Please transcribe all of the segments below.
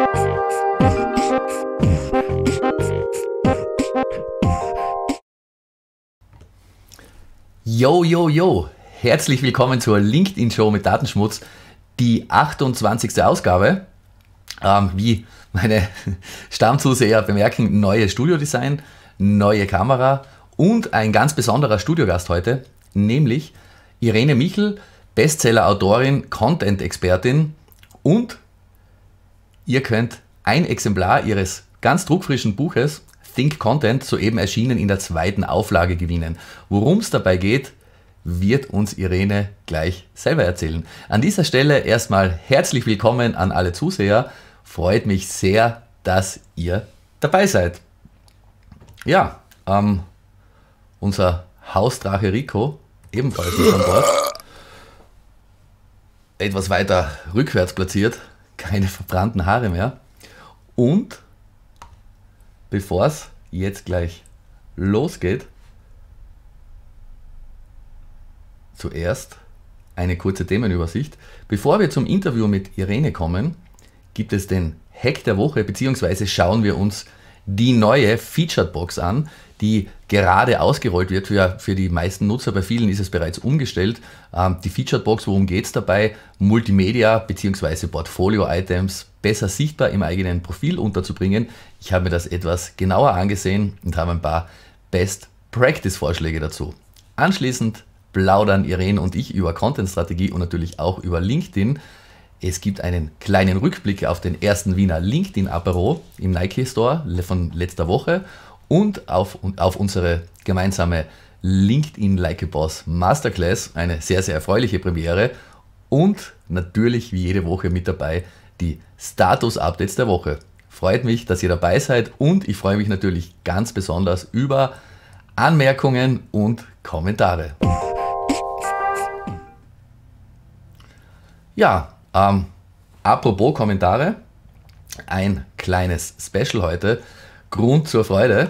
Yo, yo, yo! Herzlich willkommen zur LinkedIn-Show mit Datenschmutz, die 28. Ausgabe. Wie meine Stammzuseher bemerken, neues Studiodesign, neue Kamera und ein ganz besonderer Studiogast heute, nämlich Irene Michel, Bestseller-Autorin, Content-Expertin, und ihr könnt ein Exemplar ihres ganz druckfrischen Buches Think Content, soeben erschienen, in der 2. Auflage gewinnen. Worum es dabei geht, wird uns Irene gleich selber erzählen. An dieser Stelle erstmal herzlich willkommen an alle Zuseher. Freut mich sehr, dass ihr dabei seid. Ja, unser Hausdrache Rico, ebenfalls mit an Bord. Etwas weiter rückwärts platziert, keine verbrannten Haare mehr. Und bevor es jetzt gleich losgeht, zuerst eine kurze Themenübersicht. Bevor wir zum Interview mit Irene kommen, gibt es den Hack der Woche, beziehungsweise schauen wir uns die neue Featured Box an, die gerade ausgerollt wird für die meisten Nutzer. Bei vielen ist es bereits umgestellt. Die Featured Box, worum geht es dabei? Multimedia bzw. Portfolio-Items besser sichtbar im eigenen Profil unterzubringen. Ich habe mir das etwas genauer angesehen und habe ein paar Best-Practice-Vorschläge dazu. Anschließend plaudern Irene und ich über Content-Strategie und natürlich auch über LinkedIn. Es gibt einen kleinen Rückblick auf den ersten Wiener LinkedIn-Apero im Nike Store von letzter Woche und auf unsere gemeinsame LinkedIn Like a Boss Masterclass, eine sehr, sehr erfreuliche Premiere, und natürlich wie jede Woche mit dabei die Status-Updates der Woche. Freut mich, dass ihr dabei seid, und ich freue mich natürlich ganz besonders über Anmerkungen und Kommentare. Ja, apropos Kommentare, ein kleines Special heute, Grund zur Freude.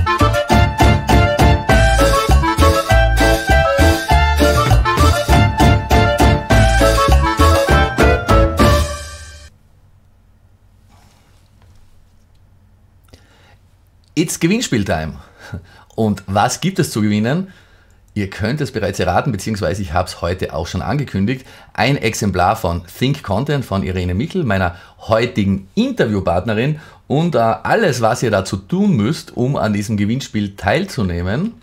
It's Gewinnspieltime. Und was gibt es zu gewinnen? Ihr könnt es bereits erraten, beziehungsweise ich habe es heute auch schon angekündigt. Ein Exemplar von Think Content von Irene Michel, meiner heutigen Interviewpartnerin. Und alles, was ihr dazu tun müsst, um an diesem Gewinnspiel teilzunehmen.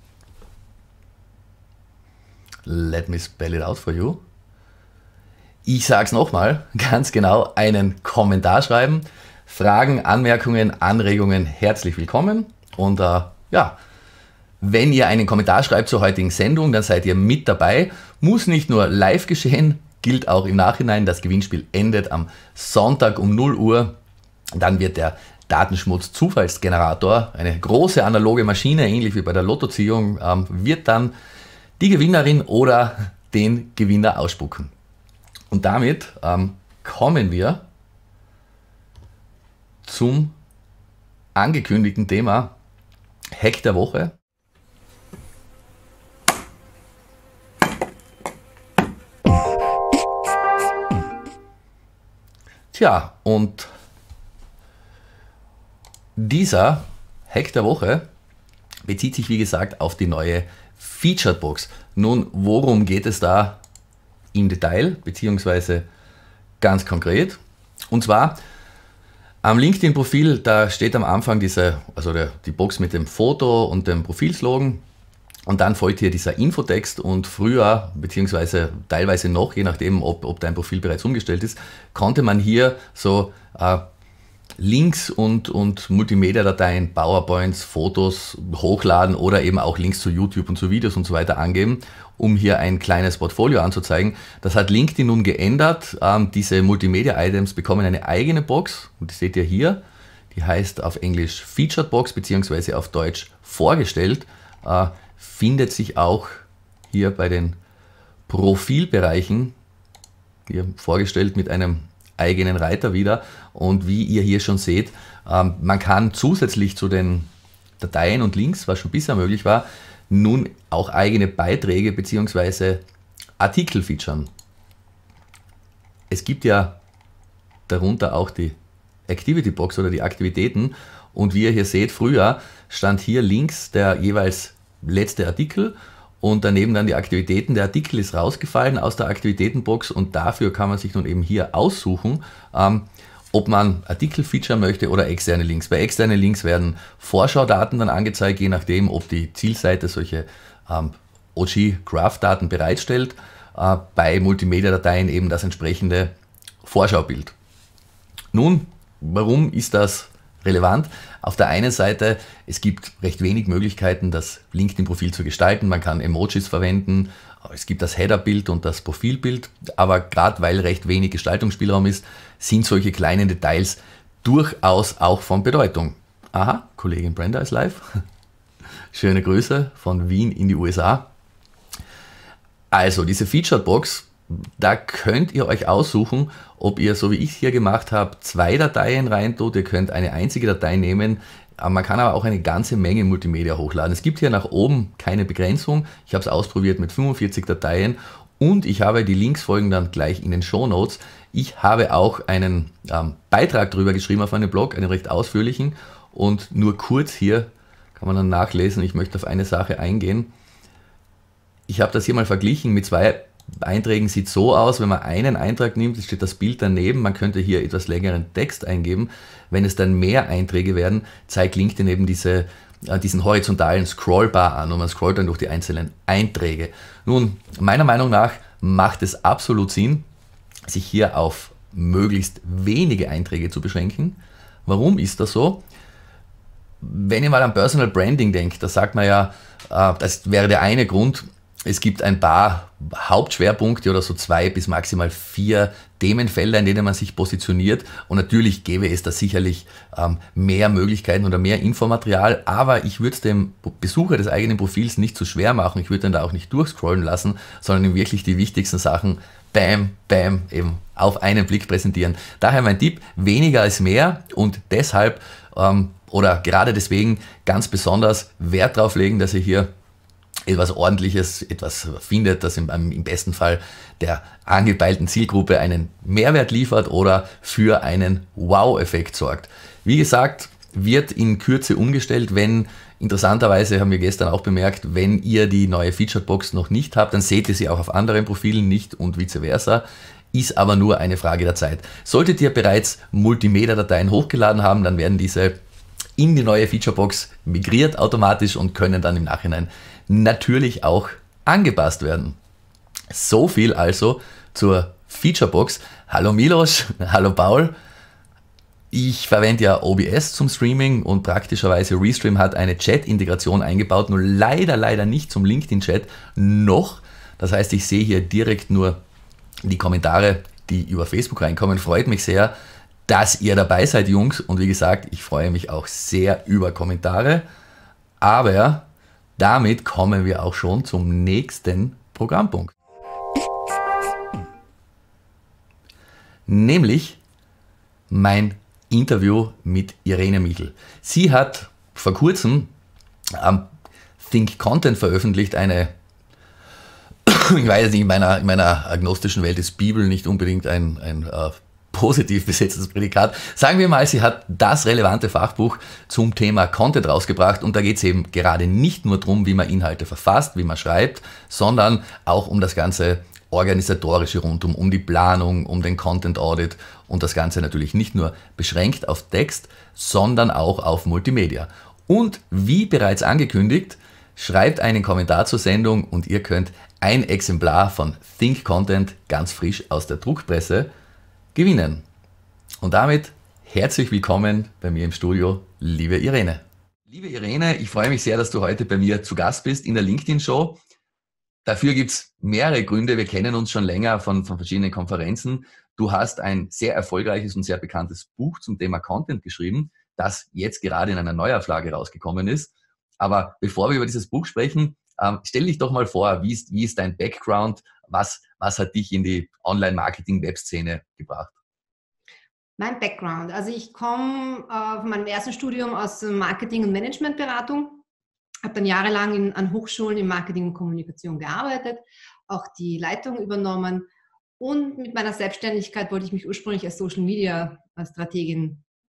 Let me spell it out for you. Ich sage es nochmal, ganz genau, einen Kommentar schreiben. Fragen, Anmerkungen, Anregungen, herzlich willkommen. Und ja, wenn ihr einen Kommentar schreibt zur heutigen Sendung, dann seid ihr mit dabei. Muss nicht nur live geschehen, gilt auch im Nachhinein. Das Gewinnspiel endet am Sonntag um 0 Uhr. Dann wird der Datenschmutz-Zufallsgenerator, eine große analoge Maschine, ähnlich wie bei der Lottoziehung, wird dann die Gewinnerin oder den Gewinner ausspucken. Und damit kommen wir zum angekündigten Thema Hack der Woche. Tja, und dieser Hack der Woche bezieht sich, wie gesagt, auf die neue Featured Box. Nun, worum geht es da im Detail, beziehungsweise ganz konkret? Und zwar am LinkedIn-Profil, da steht am Anfang die Box mit dem Foto und dem Profilslogan, und dann folgt hier dieser Infotext, und früher, beziehungsweise teilweise noch, je nachdem, ob dein Profil bereits umgestellt ist, konnte man hier so Links und Multimedia-Dateien, PowerPoints, Fotos hochladen oder eben auch Links zu YouTube und zu Videos und so weiter angeben, um hier ein kleines Portfolio anzuzeigen. Das hat LinkedIn nun geändert. Diese Multimedia-Items bekommen eine eigene Box, und die seht ihr hier. Die heißt auf Englisch Featured Box, beziehungsweise auf Deutsch vorgestellt. Findet sich auch hier bei den Profilbereichen, hier vorgestellt mit einem eigenen Reiter wieder. Und wie ihr hier schon seht, man kann zusätzlich zu den Dateien und Links, was schon bisher möglich war, nun auch eigene Beiträge bzw. Artikel featuren. Es gibt ja darunter auch die Activity Box oder die Aktivitäten. Und wie ihr hier seht, früher stand hier links der jeweils letzte Artikel und daneben dann die Aktivitäten. Der Artikel ist rausgefallen aus der Aktivitätenbox und dafür kann man sich nun eben hier aussuchen, ob man Artikel featuren möchte oder externe Links. Bei externen Links werden Vorschaudaten dann angezeigt, je nachdem, ob die Zielseite solche OG-Graph-Daten bereitstellt. Bei Multimedia-Dateien eben das entsprechende Vorschaubild. Nun, warum ist das relevant? Auf der einen Seite, es gibt recht wenig Möglichkeiten, das LinkedIn-Profil zu gestalten. Man kann Emojis verwenden, es gibt das Header-Bild und das Profilbild, aber gerade weil recht wenig Gestaltungsspielraum ist, sind solche kleinen Details durchaus auch von Bedeutung. Aha, Kollegin Brenda ist live. Schöne Grüße von Wien in die USA. Also diese Featured Box, da könnt ihr euch aussuchen, ob ihr, so wie ich es hier gemacht habe, 2 Dateien reintut. Ihr könnt eine einzige Datei nehmen. Man kann aber auch eine ganze Menge Multimedia hochladen. Es gibt hier nach oben keine Begrenzung. Ich habe es ausprobiert mit 45 Dateien und ich habe die Links folgen dann gleich in den Shownotes. Ich habe auch einen Beitrag darüber geschrieben auf meinem Blog, einen recht ausführlichen, und nur kurz hier kann man dann nachlesen. Ich möchte auf eine Sache eingehen. Ich habe das hier mal verglichen mit 2 Einträgen. Sieht so aus, wenn man einen Eintrag nimmt, steht das Bild daneben, man könnte hier etwas längeren Text eingeben. Wenn es dann mehr Einträge werden, zeigt LinkedIn eben diesen horizontalen Scrollbar an und man scrollt dann durch die einzelnen Einträge. Nun, meiner Meinung nach macht es absolut Sinn, sich hier auf möglichst wenige Einträge zu beschränken. Warum ist das so? Wenn ihr mal an Personal Branding denkt, da sagt man ja, das wäre der eine Grund, es gibt ein paar Hauptschwerpunkte oder so 2 bis maximal 4 Themenfelder, in denen man sich positioniert, und natürlich gäbe es da sicherlich mehr Möglichkeiten oder mehr Infomaterial, aber ich würde es dem Besucher des eigenen Profils nicht zu schwer machen, ich würde ihn da auch nicht durchscrollen lassen, sondern ihm wirklich die wichtigsten Sachen bam, bam, eben auf einen Blick präsentieren. Daher mein Tipp, weniger ist mehr, und deshalb oder gerade deswegen ganz besonders Wert darauf legen, dass ihr hier etwas Ordentliches, etwas findet, das im besten Fall der angepeilten Zielgruppe einen Mehrwert liefert oder für einen Wow-Effekt sorgt. Wie gesagt, wird in Kürze umgestellt. Wenn, interessanterweise haben wir gestern auch bemerkt, wenn ihr die neue Featured Box noch nicht habt, dann seht ihr sie auch auf anderen Profilen nicht und vice versa. Ist aber nur eine Frage der Zeit. Solltet ihr bereits Multimedia-Dateien hochgeladen haben, dann werden diese in die neue Featurebox migriert automatisch und können dann im Nachhinein natürlich auch angepasst werden. So viel also zur Featurebox. Hallo Milos, hallo Paul. Ich verwende ja OBS zum Streaming und praktischerweise Restream hat eine Chat-Integration eingebaut, nur leider nicht zum LinkedIn-Chat noch. Das heißt, ich sehe hier direkt nur die Kommentare, die über Facebook reinkommen. Freut mich sehr, dass ihr dabei seid, Jungs. Und wie gesagt, ich freue mich auch sehr über Kommentare. Aber damit kommen wir auch schon zum nächsten Programmpunkt. Nämlich mein Interview mit Irene Michel. Sie hat vor kurzem am Think Content veröffentlicht, eine, ich weiß nicht, in meiner agnostischen Welt ist Bibel nicht unbedingt ein positiv besetztes Prädikat. Sagen wir mal, sie hat das relevante Fachbuch zum Thema Content rausgebracht, und da geht es eben gerade nicht nur darum, wie man Inhalte verfasst, wie man schreibt, sondern auch um das ganze Organisatorische rundum, um die Planung, um den Content Audit, und das Ganze natürlich nicht nur beschränkt auf Text, sondern auch auf Multimedia. Und wie bereits angekündigt, schreibt einen Kommentar zur Sendung und ihr könnt ein Exemplar von Think Content ganz frisch aus der Druckpresse gewinnen. Und damit herzlich willkommen bei mir im Studio, liebe Irene. Liebe Irene, ich freue mich sehr, dass du heute bei mir zu Gast bist in der LinkedIn-Show. Dafür gibt es mehrere Gründe. Wir kennen uns schon länger von verschiedenen Konferenzen. Du hast ein sehr erfolgreiches und sehr bekanntes Buch zum Thema Content geschrieben, das jetzt gerade in einer Neuauflage rausgekommen ist. Aber bevor wir über dieses Buch sprechen, stell dich doch mal vor, wie ist dein Background? Was hat dich in die Online-Marketing-Web-Szene gebracht? Mein Background. Also ich komme von meinem ersten Studium aus Marketing- und Managementberatung, habe dann jahrelang an Hochschulen in Marketing und Kommunikation gearbeitet, auch die Leitung übernommen, und mit meiner Selbstständigkeit wollte ich mich ursprünglich als Social-Media-Strategin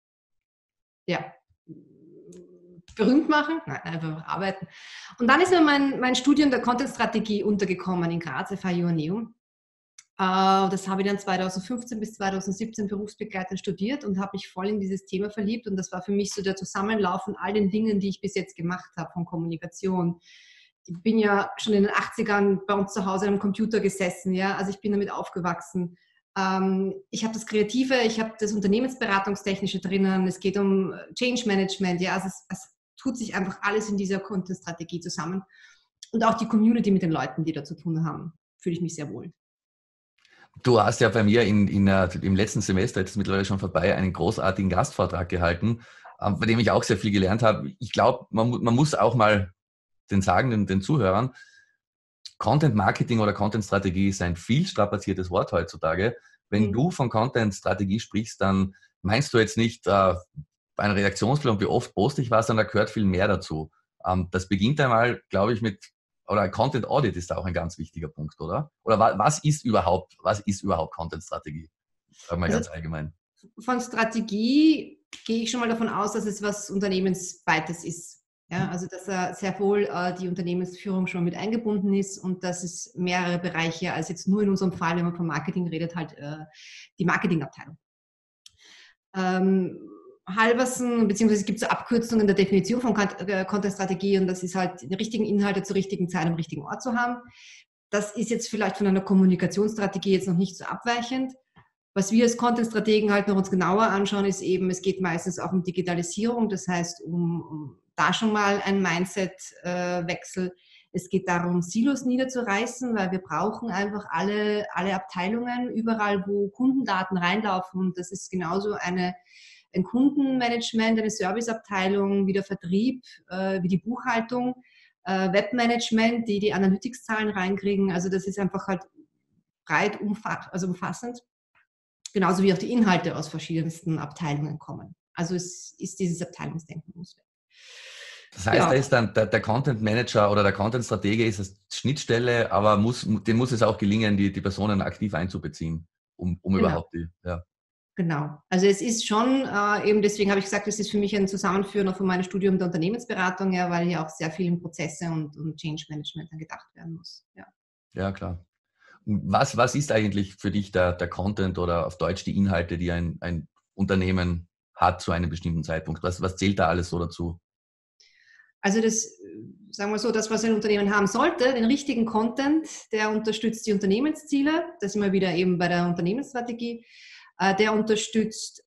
ja, berühmt machen, nein, einfach arbeiten. Und dann ist mir mein Studium der Content-Strategie untergekommen in Graz, FH Joanneum. Das habe ich dann 2015 bis 2017 berufsbegleitend studiert und habe mich voll in dieses Thema verliebt. Und das war für mich so der Zusammenlauf von all den Dingen, die ich bis jetzt gemacht habe, von Kommunikation. Ich bin ja schon in den 80ern bei uns zu Hause am Computer gesessen, ja, also ich bin damit aufgewachsen. Ich habe das Kreative, ich habe das Unternehmensberatungstechnische drinnen, es geht um Change Management, ja, also es tut sich einfach alles in dieser Content-Strategie zusammen. Und auch die Community mit den Leuten, die da zu tun haben, fühle ich mich sehr wohl. Du hast ja bei mir im letzten Semester, jetzt ist mittlerweile schon vorbei, einen großartigen Gastvortrag gehalten, bei dem ich auch sehr viel gelernt habe. Ich glaube, man muss auch mal den Zuhörern, Content Marketing oder Content Strategie ist ein viel strapaziertes Wort heutzutage. Wenn du von Content Strategie sprichst, dann meinst du jetzt nicht ein Redaktionsplan, wie oft poste ich was, sondern da gehört viel mehr dazu. Das beginnt einmal, glaube ich, oder Content Audit ist da auch ein ganz wichtiger Punkt, oder? Oder was ist überhaupt Content Strategie? Sag mal ganz allgemein. Von Strategie gehe ich schon mal davon aus, dass es was Unternehmensweites ist. Ja, also dass sehr wohl die Unternehmensführung schon mit eingebunden ist und dass es mehrere Bereiche als jetzt nur in unserem Fall, wenn man von Marketing redet, halt die Marketingabteilung. Halverson, beziehungsweise es gibt so Abkürzungen der Definition von Content-Strategie und das ist halt, die richtigen Inhalte zur richtigen Zeit am richtigen Ort zu haben. Das ist jetzt vielleicht von einer Kommunikationsstrategie jetzt noch nicht so abweichend. Was wir als Content-Strategen halt noch uns genauer anschauen, ist eben, es geht meistens auch um Digitalisierung, das heißt um da schon mal ein Mindset-Wechsel. Es geht darum, Silos niederzureißen, weil wir brauchen einfach alle Abteilungen, überall, wo Kundendaten reinlaufen. Und das ist genauso ein Kundenmanagement, eine Serviceabteilung, wie der Vertrieb, wie die Buchhaltung, Webmanagement, die Analytics-Zahlen reinkriegen. Also das ist einfach halt breit umfassend. Genauso wie auch die Inhalte aus verschiedensten Abteilungen kommen. Also es ist dieses Abteilungsdenken muss weg. Das heißt, da ist dann der Content Manager oder der Content Stratege ist als Schnittstelle, aber dem muss es auch gelingen, die Personen aktiv einzubeziehen, um Genau. überhaupt Genau. Also es ist schon, eben deswegen habe ich gesagt, es ist für mich ein Zusammenführen von meinem Studium der Unternehmensberatung, ja, weil hier auch sehr viel in Prozesse und Change Management dann gedacht werden muss. Ja, klar. Was ist eigentlich für dich der Content oder auf Deutsch die Inhalte, die ein Unternehmen hat zu einem bestimmten Zeitpunkt? Was zählt da alles so dazu? Also das, sagen wir so, das, was ein Unternehmen haben sollte, den richtigen Content, der unterstützt die Unternehmensziele, das sind wir wieder eben bei der Unternehmensstrategie, der unterstützt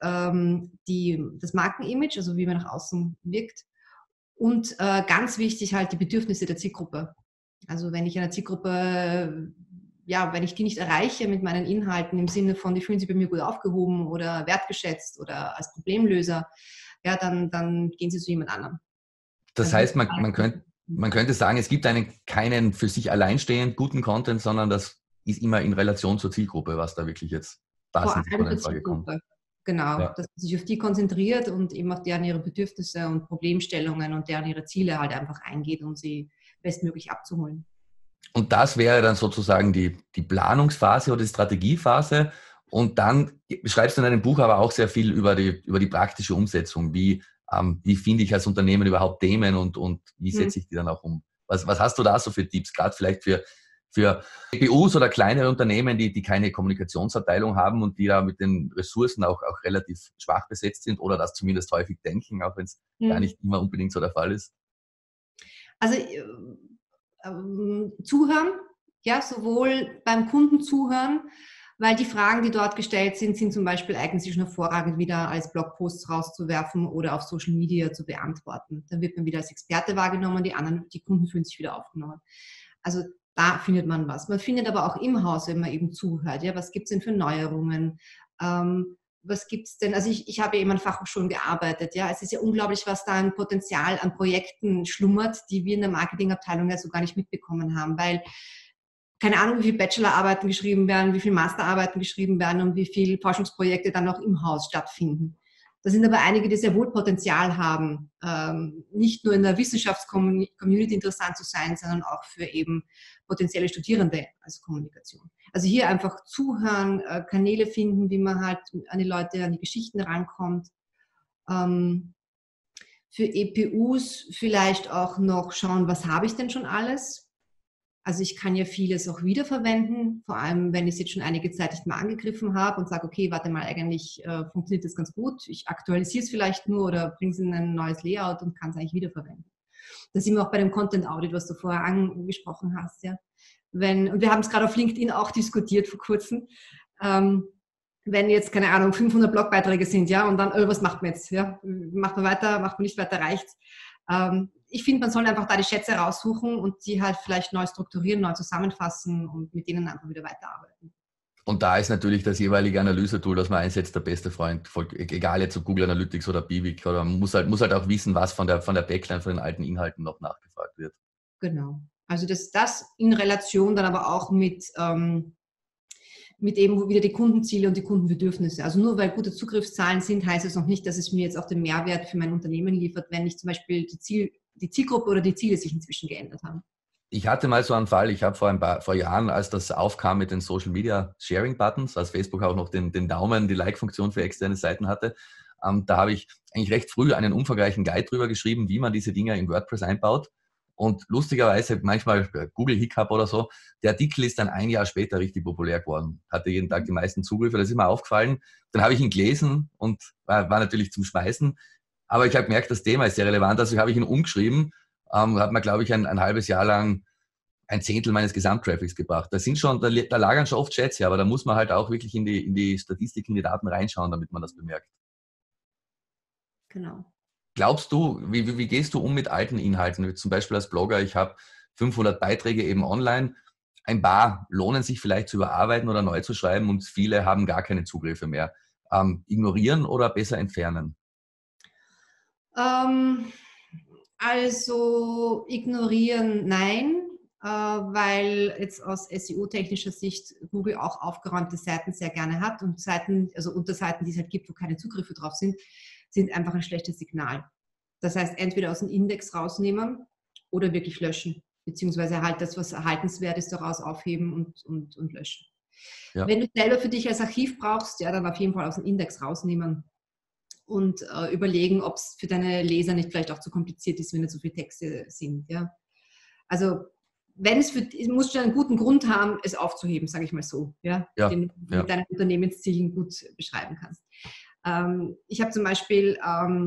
das Markenimage, also wie man nach außen wirkt und ganz wichtig halt die Bedürfnisse der Zielgruppe. Also wenn ich eine Zielgruppe, wenn ich die nicht erreiche mit meinen Inhalten im Sinne von, die fühlen sich bei mir gut aufgehoben oder wertgeschätzt oder als Problemlöser, ja, dann gehen sie zu jemand anderem. Das heißt, man könnte sagen, es gibt keinen für sich alleinstehend guten Content, sondern das ist immer in Relation zur Zielgruppe, was da wirklich jetzt passend vor allem zur Zielgruppe. Genau, ja. Dass man sich auf die konzentriert und eben auch deren ihre Bedürfnisse und Problemstellungen und deren ihre Ziele halt einfach eingeht, um sie bestmöglich abzuholen. Und das wäre dann sozusagen die Planungsphase oder die Strategiephase. Und dann schreibst du in deinem Buch aber auch sehr viel über die praktische Umsetzung. Wie finde ich als Unternehmen überhaupt Themen und wie setze ich die dann auch um? Was hast du da so für Tipps, gerade vielleicht für BUs oder kleinere Unternehmen, die keine Kommunikationsabteilung haben und die da mit den Ressourcen auch relativ schwach besetzt sind oder das zumindest häufig denken, auch wenn es gar nicht immer unbedingt so der Fall ist? Also zuhören, ja, sowohl beim Kunden zuhören, weil die Fragen, die dort gestellt sind, zum Beispiel eignen sich schon hervorragend wieder als Blogposts rauszuwerfen oder auf Social Media zu beantworten. Dann wird man wieder als Experte wahrgenommen, die Kunden fühlen sich wieder aufgenommen. Also da findet man was. Man findet aber auch im Haus, wenn man eben zuhört, ja, was gibt es denn für Neuerungen? Was gibt es denn? Also ich habe ja eben an Fachhochschulen gearbeitet, ja. Es ist ja unglaublich, was da an Potenzial an Projekten schlummert, die wir in der Marketingabteilung ja so gar nicht mitbekommen haben, weil keine Ahnung, wie viele Bachelorarbeiten geschrieben werden, wie viele Masterarbeiten geschrieben werden und wie viele Forschungsprojekte dann auch im Haus stattfinden. Da sind aber einige, die sehr wohl Potenzial haben, nicht nur in der Wissenschaftscommunity interessant zu sein, sondern auch für eben potenzielle Studierende als Kommunikation. Also hier einfach zuhören, Kanäle finden, wie man halt an die Leute, an die Geschichten rankommt. Für EPUs vielleicht auch noch schauen, was habe ich denn schon alles? Also ich kann ja vieles auch wiederverwenden, vor allem wenn ich es jetzt schon einige Zeit nicht mehr angegriffen habe und sage, okay, warte mal, eigentlich funktioniert das ganz gut. Ich aktualisiere es vielleicht nur oder bringe es in ein neues Layout und kann es eigentlich wiederverwenden. Das sind wir auch bei dem Content Audit, was du vorher angesprochen hast. Ja. Und wir haben es gerade auf LinkedIn auch diskutiert vor kurzem. Wenn jetzt, keine Ahnung, 500 Blogbeiträge sind, ja, und dann, was macht man jetzt? Ja? Macht man weiter, macht man nicht weiter, reicht's? Ich finde, man soll einfach da die Schätze raussuchen und die halt vielleicht neu strukturieren, neu zusammenfassen und mit denen einfach wieder weiterarbeiten. Und da ist natürlich das jeweilige Analyse-Tool, das man einsetzt, der beste Freund. Egal jetzt ob Google Analytics oder Bivik, oder man muss halt auch wissen, was von der Backline, von den alten Inhalten noch nachgefragt wird. Genau. Also das in Relation dann aber auch mit eben wieder die Kundenziele und die Kundenbedürfnisse. Also nur weil gute Zugriffszahlen sind, heißt es noch nicht, dass es mir jetzt auch den Mehrwert für mein Unternehmen liefert, wenn nicht zum Beispiel die Zielgruppe oder die Ziele sich inzwischen geändert haben. Ich hatte mal so einen Fall, ich habe vor Jahren, als das aufkam mit den Social Media Sharing Buttons, als Facebook auch noch den Daumen, die Like-Funktion für externe Seiten hatte, da habe ich eigentlich recht früh einen umfangreichen Guide drüber geschrieben, wie man diese Dinge in WordPress einbaut. Und lustigerweise, manchmal Google Hiccup oder so, der Artikel ist dann ein Jahr später richtig populär geworden. Hatte jeden Tag die meisten Zugriffe, das ist mir aufgefallen. Dann habe ich ihn gelesen und war natürlich zum Schmeißen. Aber ich habe gemerkt, das Thema ist sehr relevant, also habe ich ihn umgeschrieben, hat mir, glaube ich, ein halbes Jahr lang ein Zehntel meines Gesamttraffics gebracht. Da lagern schon oft Schätze, aber da muss man halt auch wirklich in die Statistiken, in die Daten reinschauen, damit man das bemerkt. Genau. Glaubst du, wie gehst du um mit alten Inhalten? Zum Beispiel als Blogger, ich habe 500 Beiträge eben online. Ein paar lohnen sich vielleicht zu überarbeiten oder neu zu schreiben und viele haben gar keine Zugriffe mehr. Ignorieren oder besser entfernen? Also ignorieren, nein, weil jetzt aus SEO-technischer Sicht Google auch aufgeräumte Seiten sehr gerne hat und Seiten, also Unterseiten, die es halt gibt, wo keine Zugriffe drauf sind einfach ein schlechtes Signal. Das heißt, entweder aus dem Index rausnehmen oder wirklich löschen, beziehungsweise halt das, was erhaltenswert ist, daraus aufheben und löschen. Ja. Wenn du selber für dich als Archiv brauchst, ja, dann auf jeden Fall aus dem Index rausnehmen und überlegen, ob es für deine Leser nicht vielleicht auch zu kompliziert ist, wenn nicht so viele Texte sind. Ja? Also wenn es musst du einen guten Grund haben, es aufzuheben, sage ich mal so, ja? Den du mit deinen Unternehmenszielen gut beschreiben kannst. Ich habe zum Beispiel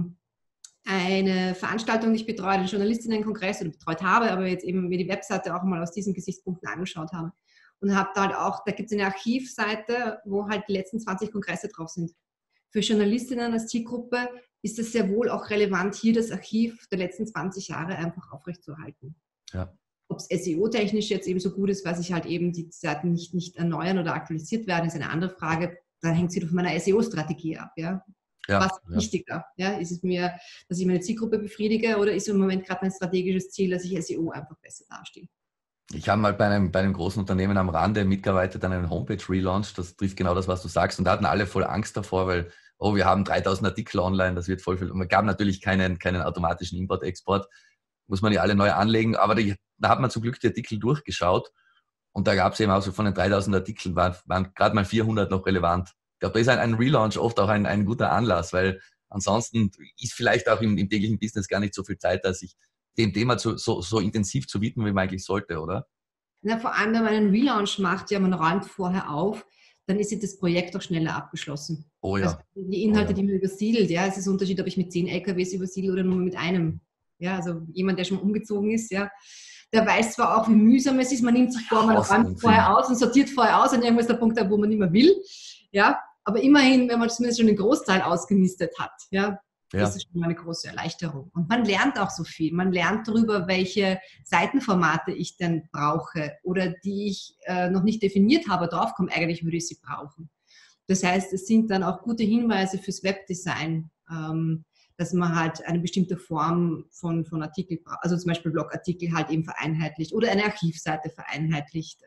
eine Veranstaltung, die ich betreue, den Journalistinnenkongress oder betreut habe, aber jetzt eben mir die Webseite auch mal aus diesen Gesichtspunkten angeschaut habe. Und habe da halt auch, da gibt es eine Archivseite, wo halt die letzten 20 Kongresse drauf sind. Für Journalistinnen als Zielgruppe ist es sehr wohl auch relevant, hier das Archiv der letzten 20 Jahre einfach aufrechtzuerhalten. Ja. Ob es SEO-technisch jetzt eben so gut ist, weil sich halt eben die Seiten nicht erneuern oder aktualisiert werden, ist eine andere Frage. Da hängt es wieder von meiner SEO-Strategie ab. Ja? Was ist wichtiger? Ja? Ist es mir, dass ich meine Zielgruppe befriedige oder ist im Moment gerade mein strategisches Ziel, dass ich SEO einfach besser dastehe? Ich habe mal bei einem großen Unternehmen am Rande mitgearbeitet an einem Homepage-Relaunch. Das trifft genau das, was du sagst. Und da hatten alle voll Angst davor, weil, wir haben 3000 Artikel online, das wird voll viel. Und es gab natürlich keinen automatischen Import-Export. Muss man die alle neu anlegen. Aber da hat man zum Glück die Artikel durchgeschaut. Und da gab es eben auch so von den 3000 Artikeln waren gerade mal 400 noch relevant. Ich glaube, da ist ein Relaunch oft auch ein guter Anlass, weil ansonsten ist vielleicht auch im täglichen Business gar nicht so viel Zeit, dass ich dem Thema so intensiv zu widmen, wie man eigentlich sollte, oder? Na, vor allem, wenn man einen Relaunch macht, ja, man räumt vorher auf, dann ist das Projekt auch schneller abgeschlossen. Oh ja. Also die Inhalte, die man übersiedelt, ja, es ist ein Unterschied, ob ich mit 10 LKWs übersiedle oder nur mit einem. Ja, also jemand, der schon umgezogen ist, ja, der weiß zwar auch, wie mühsam es ist, man nimmt sich vor, man räumt vorher aus und sortiert vorher aus und irgendwann ist der Punkt da, wo man nicht mehr will, ja, aber immerhin, wenn man zumindest schon den Großteil ausgemistet hat, ja, das ist schon eine große Erleichterung. Und man lernt auch so viel. Man lernt darüber, welche Seitenformate ich denn brauche oder die ich noch nicht definiert habe, draufkomme, eigentlich würde ich sie brauchen. Das heißt, es sind dann auch gute Hinweise fürs Webdesign, dass man halt eine bestimmte Form von Artikel braucht, also zum Beispiel Blogartikel halt eben vereinheitlicht oder eine Archivseite vereinheitlicht,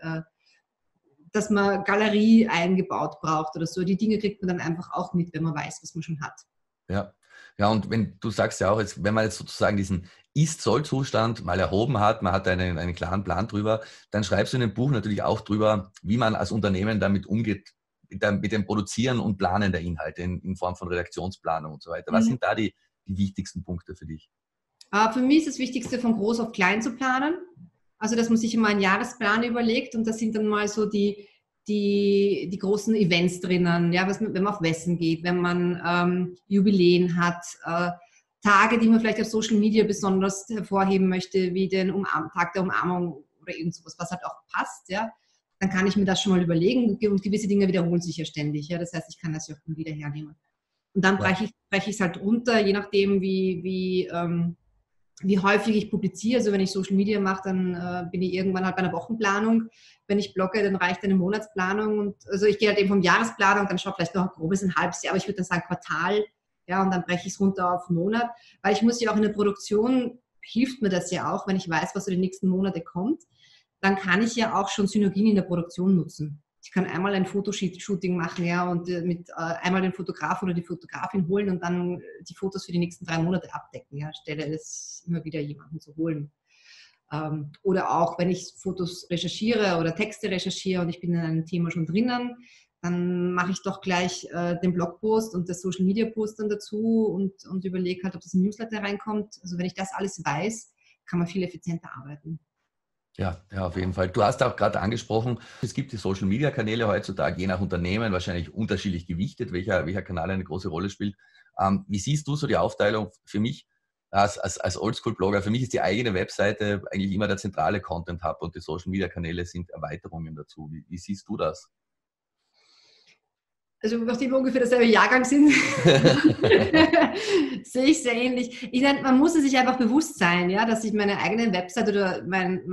dass man Galerie eingebaut braucht oder so. Die Dinge kriegt man dann einfach auch mit, wenn man weiß, was man schon hat. Ja, und wenn du sagst ja auch, jetzt, wenn man jetzt sozusagen diesen Ist-Soll-Zustand mal erhoben hat, man hat einen klaren Plan drüber, dann schreibst du in dem Buch natürlich auch drüber, wie man als Unternehmen damit umgeht, mit dem Produzieren und Planen der Inhalte in Form von Redaktionsplanung und so weiter. Was sind da die die wichtigsten Punkte für dich? Für mich ist das Wichtigste, von groß auf klein zu planen. Also, dass man sich immer einen Jahresplan überlegt und da sind dann mal so die großen Events drinnen, ja, wenn man auf Messen geht, wenn man Jubiläen hat, Tage, die man vielleicht auf Social Media besonders hervorheben möchte, wie den Tag der Umarmung oder irgend sowas, was halt auch passt, ja, dann kann ich mir das schon mal überlegen und gewisse Dinge wiederholen sich ja ständig, ja, das heißt, ich kann das ja auch wieder hernehmen. Und dann breche ich es halt runter, je nachdem, wie häufig ich publiziere. Also wenn ich Social Media mache, dann bin ich irgendwann halt bei einer Wochenplanung. Wenn ich blogge, dann reicht eine Monatsplanung. Und also ich gehe halt eben vom Jahresplanung, dann schaue vielleicht noch ein grobes ein halbes Jahr, aber ich würde dann sagen Quartal. Ja, und dann breche ich es runter auf Monat. Weil ich muss ja auch in der Produktion, hilft mir das ja auch, wenn ich weiß, was so die nächsten Monate kommt, dann kann ich ja auch schon Synergien in der Produktion nutzen. Ich kann einmal ein Fotoshooting machen, ja, und einmal den Fotograf oder die Fotografin holen und dann die Fotos für die nächsten 3 Monate abdecken, ja, stelle es immer wieder jemanden zu holen. Oder auch, wenn ich Fotos recherchiere oder Texte recherchiere und ich bin in einem Thema schon drinnen, dann mache ich doch gleich den Blogpost und das Social Media Post dann dazu und überlege halt, ob das in Newsletter reinkommt. Also wenn ich das alles weiß, kann man viel effizienter arbeiten. Ja, auf jeden Fall. Du hast auch gerade angesprochen, es gibt die Social-Media-Kanäle heutzutage, je nach Unternehmen, wahrscheinlich unterschiedlich gewichtet, welcher Kanal eine große Rolle spielt. Wie siehst du so die Aufteilung für mich als Oldschool-Blogger? Für mich ist die eigene Webseite eigentlich immer der zentrale Content-Hub und die Social-Media-Kanäle sind Erweiterungen dazu. Wie siehst du das? Also nachdem wir ungefähr dasselbe Jahrgang sind, sehe ich sehr ähnlich. Ich meine, man muss es sich einfach bewusst sein, ja, dass ich meine eigene Website oder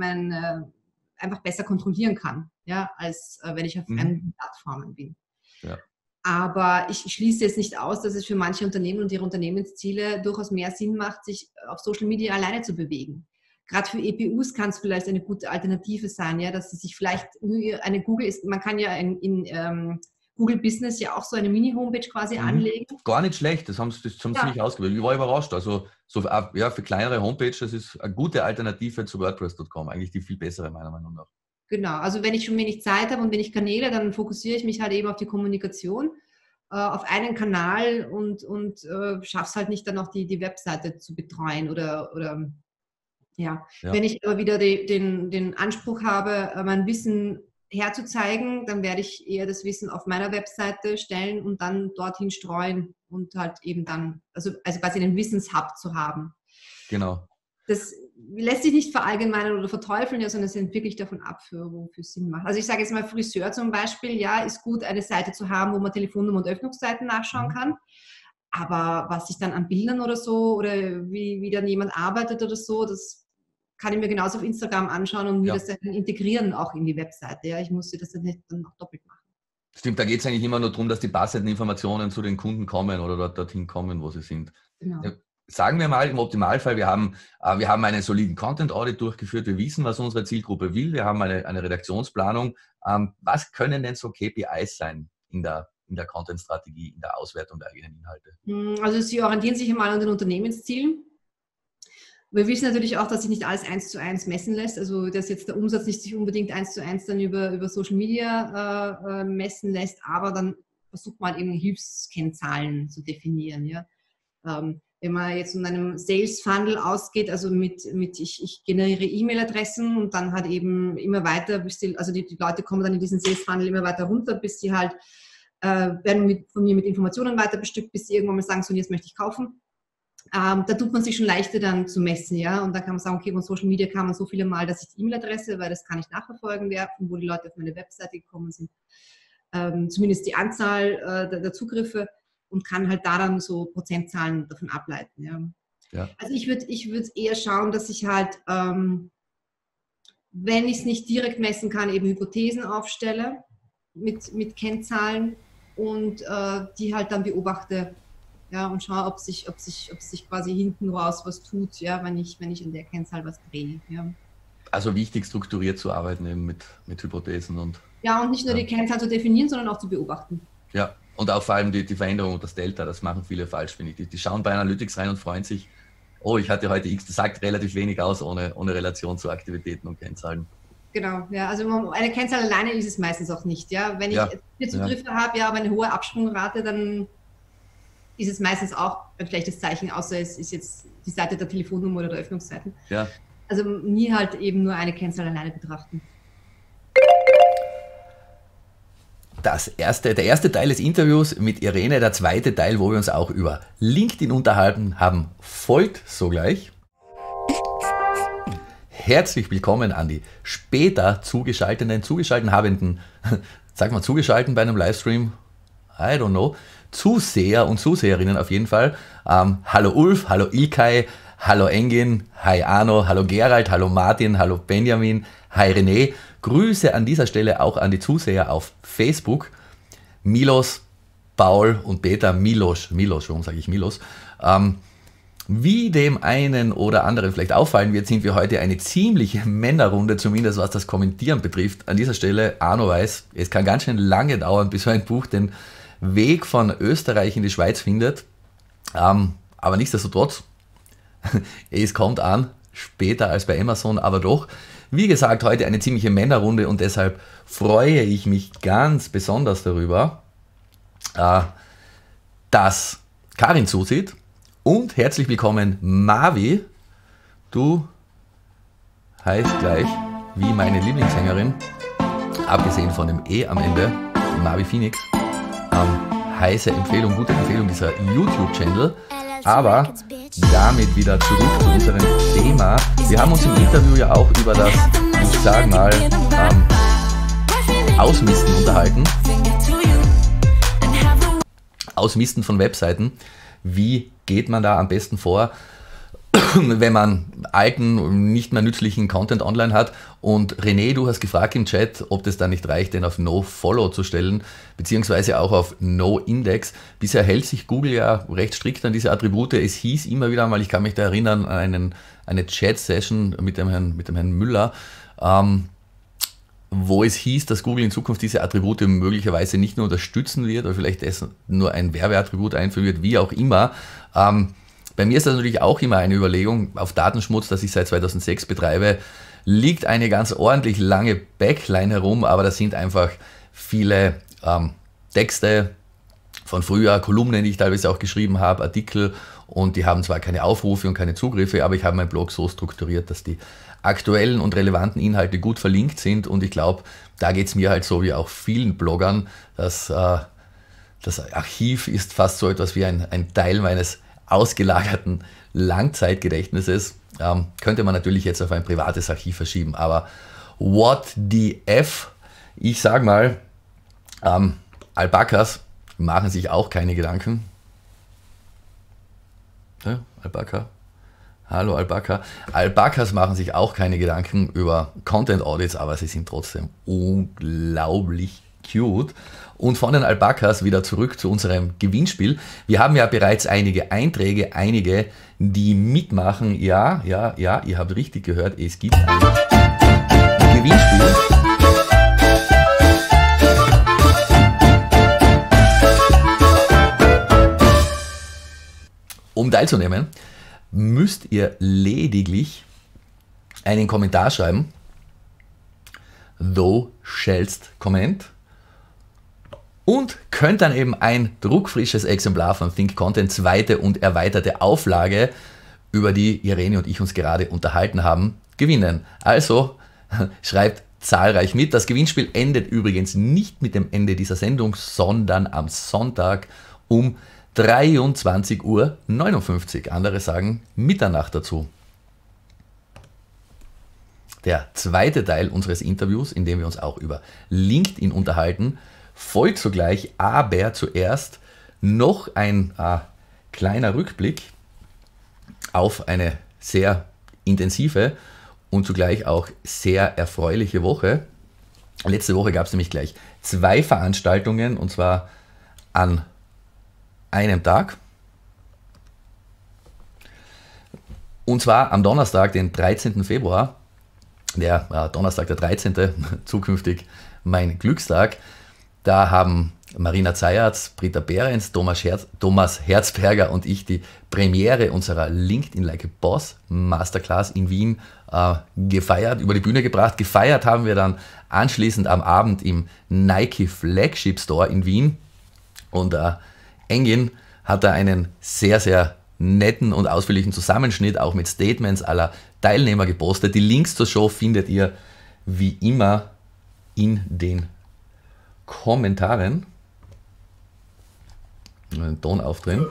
einfach besser kontrollieren kann, ja, als wenn ich auf fremden Plattformen bin. Ja. Aber ich schließe jetzt nicht aus, dass es für manche Unternehmen und ihre Unternehmensziele durchaus mehr Sinn macht, sich auf Social Media alleine zu bewegen. Gerade für EPUs kann es vielleicht eine gute Alternative sein, ja, dass sie sich vielleicht eine Google ist, man kann ja in Google Business ja auch so eine Mini-Homepage quasi anlegen. Gar nicht schlecht, das haben sie ziemlich ausgewählt. Ich war überrascht. Also so, ja, für kleinere Homepage, das ist eine gute Alternative zu WordPress.com, eigentlich die viel bessere meiner Meinung nach. Genau, also wenn ich schon wenig Zeit habe und wenig Kanäle, dann fokussiere ich mich halt eben auf die Kommunikation, auf einen Kanal und schaffe es halt nicht dann noch die Webseite zu betreuen oder ja. Wenn ich aber wieder den Anspruch habe, mein Wissen herzuzeigen, dann werde ich eher das Wissen auf meiner Webseite stellen und dann dorthin streuen und halt eben dann, also quasi einen Wissenshub zu haben. Genau. Das lässt sich nicht verallgemeinern oder verteufeln, sondern es hängt wirklich davon ab, wofür es Sinn macht. Also ich sage jetzt mal Friseur zum Beispiel, ja, ist gut, eine Seite zu haben, wo man Telefonnummer und Öffnungszeiten nachschauen kann. Aber was sich dann an Bildern oder so oder wie dann jemand arbeitet oder so, das kann ich mir genauso auf Instagram anschauen und mir das dann integrieren auch in die Webseite. Ja, ich musste das dann nicht dann noch doppelt machen. Stimmt, da geht es eigentlich immer nur darum, dass die passenden Informationen zu den Kunden kommen oder dorthin kommen, wo sie sind. Genau. Sagen wir mal im Optimalfall, wir haben einen soliden Content-Audit durchgeführt, wir wissen, was unsere Zielgruppe will, wir haben eine Redaktionsplanung. Was können denn so KPIs sein in der Content-Strategie, in der Auswertung der eigenen Inhalte? Also Sie orientieren sich einmal an den Unternehmenszielen. Wir wissen natürlich auch, dass sich nicht alles 1:1 messen lässt, also dass jetzt der Umsatz nicht sich unbedingt 1:1 dann über Social Media messen lässt, aber dann versucht man eben Hilfskennzahlen zu definieren. Ja? Wenn man jetzt von einem Sales Funnel ausgeht, also ich generiere E-Mail-Adressen und dann halt eben immer weiter, also die Leute kommen dann in diesen Sales Funnel immer weiter runter, bis sie halt werden von mir mit Informationen weiter bestückt, bis sie irgendwann mal sagen, so jetzt möchte ich kaufen. Da tut man sich schon leichter dann zu messen, ja, und dann kann man sagen, okay, von Social Media kann man so viele Mal, dass ich die E-Mail-Adresse, weil das kann ich nachverfolgen, von wo die Leute auf meine Webseite gekommen sind, zumindest die Anzahl der Zugriffe und kann halt da dann so Prozentzahlen davon ableiten, ja. Ja. Also ich würde eher schauen, dass ich halt, wenn ich es nicht direkt messen kann, eben Hypothesen aufstelle mit Kennzahlen und die halt dann beobachte, ja, und schaue, ob sich quasi hinten raus was tut, ja, wenn ich in der Kennzahl was drehe. Ja. Also wichtig, strukturiert zu arbeiten eben mit Hypothesen und. Ja, und nicht nur die Kennzahl zu definieren, sondern auch zu beobachten. Ja, und auch vor allem die Veränderung und das Delta, das machen viele falsch, finde ich. Die schauen bei Analytics rein und freuen sich, oh, ich hatte heute X, das sagt relativ wenig aus, ohne relation zu Aktivitäten und Kennzahlen. Genau, ja, also eine Kennzahl alleine ist es meistens auch nicht, ja. Wenn ich 4 Zugriffe habe, ja, aber eine hohe Absprungrate, dann ist es meistens auch ein schlechtes Zeichen, außer es ist jetzt die Seite der Telefonnummer oder der Öffnungszeiten. Ja. Also nie halt eben nur eine Kennzahl alleine betrachten. Der erste Teil des Interviews mit Irene, der zweite Teil, wo wir uns auch über LinkedIn unterhalten haben, folgt sogleich. Herzlich willkommen an die später zugeschalten habenden, sag mal zugeschalten bei einem Livestream, I don't know, Zuseher und Zuseherinnen auf jeden Fall. Hallo Ulf, hallo Ilkay, hallo Engin, hi Arno, hallo Gerald, hallo Martin, hallo Benjamin, hi René. Grüße an dieser Stelle auch an die Zuseher auf Facebook. Milos, Paul und Peter, Milos, warum sage ich Milos? Wie dem einen oder anderen vielleicht auffallen wird, sind wir heute eine ziemliche Männerrunde, zumindest was das Kommentieren betrifft. An dieser Stelle, Arno weiß, es kann ganz schön lange dauern, bis so ein Buch den Weg von Österreich in die Schweiz findet. Aber nichtsdestotrotz, es kommt an, später als bei Amazon, aber doch. Wie gesagt, heute eine ziemliche Männerrunde und deshalb freue ich mich ganz besonders darüber, dass Karin zusieht. Und herzlich willkommen Mavi. Du heißt gleich wie meine Lieblingssängerin, abgesehen von dem E am Ende, Mavi Phoenix. Heiße Empfehlung, gute Empfehlung dieser YouTube-Channel. Aber damit wieder zurück zu unserem Thema. Wir haben uns im Interview ja auch über das, ich sag mal, Ausmisten unterhalten. Ausmisten von Webseiten. Wie geht man da am besten vor, wenn man alten, nicht mehr nützlichen Content online hat? Und René, du hast gefragt im Chat, ob das dann nicht reicht, den auf No-Follow zu stellen, beziehungsweise auch auf No-Index. Bisher hält sich Google ja recht strikt an diese Attribute. Es hieß immer wieder mal, ich kann mich da erinnern an eine Chat-Session mit dem Herrn Müller, wo es hieß, dass Google in Zukunft diese Attribute möglicherweise nicht nur unterstützen wird oder vielleicht nur ein Werbeattribut einführen wird, wie auch immer. Bei mir ist das natürlich auch immer eine Überlegung. Auf Datenschmutz, das ich seit 2006 betreibe, liegt eine ganz ordentlich lange Backline herum, aber das sind einfach viele Texte von früher, Kolumnen, die ich teilweise auch geschrieben habe, Artikel, und die haben zwar keine Aufrufe und keine Zugriffe, aber ich habe meinen Blog so strukturiert, dass die aktuellen und relevanten Inhalte gut verlinkt sind, und ich glaube, da geht es mir halt so wie auch vielen Bloggern, dass das Archiv ist fast so etwas wie ein Teil meines ausgelagerten Langzeitgedächtnisses. Könnte man natürlich jetzt auf ein privates Archiv verschieben, aber what the F? Ich sag mal, Alpakas machen sich auch keine Gedanken. Ja, Alpaka. Hallo Alpaka. Alpakas machen sich auch keine Gedanken über Content Audits, aber sie sind trotzdem unglaublich cute. Und von den Alpakas wieder zurück zu unserem Gewinnspiel. Wir haben ja bereits einige Einträge, einige, die mitmachen. Ja, ihr habt richtig gehört, es gibt ein Gewinnspiel. Um teilzunehmen, müsst ihr lediglich einen Kommentar schreiben. Thou shallst comment. Und könnt dann eben ein druckfrisches Exemplar von Think Content, zweite und erweiterte Auflage, über die Irene und ich uns gerade unterhalten haben, gewinnen. Also schreibt zahlreich mit. Das Gewinnspiel endet übrigens nicht mit dem Ende dieser Sendung, sondern am Sonntag um 23:59 Uhr. Andere sagen Mitternacht dazu. Der zweite Teil unseres Interviews, in dem wir uns auch über LinkedIn unterhalten, folgt sogleich, aber zuerst noch ein kleiner Rückblick auf eine sehr intensive und zugleich auch sehr erfreuliche Woche. Letzte Woche gab es nämlich gleich 2 Veranstaltungen, und zwar an einem Tag. Und zwar am Donnerstag, den 13. Februar, der Donnerstag der 13., zukünftig mein Glückstag. Da haben Marina Zayatz, Britta Behrens, Thomas Herzberger und ich die Premiere unserer LinkedIn Like a Boss Masterclass in Wien gefeiert, über die Bühne gebracht. Gefeiert haben wir dann anschließend am Abend im Nike Flagship Store in Wien. Und Engin hat er einen sehr, sehr netten und ausführlichen Zusammenschnitt, auch mit Statements aller Teilnehmer gepostet. Die Links zur Show findet ihr wie immer in den Kommentaren. Einen Ton aufdrehen.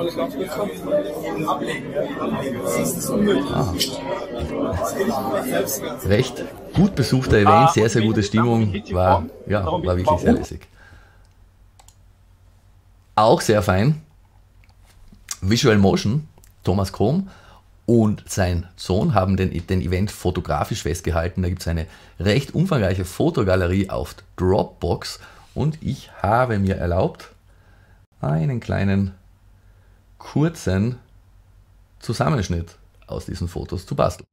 Recht gut besuchter Event, sehr, sehr gute Stimmung, war wirklich sehr lässig. Auch sehr fein, Visual Motion, Thomas Krom und sein Sohn haben den Event fotografisch festgehalten. Da gibt es eine recht umfangreiche Fotogalerie auf Dropbox und ich habe mir erlaubt, einen kleinen, kurzen Zusammenschnitt aus diesen Fotos zu basteln.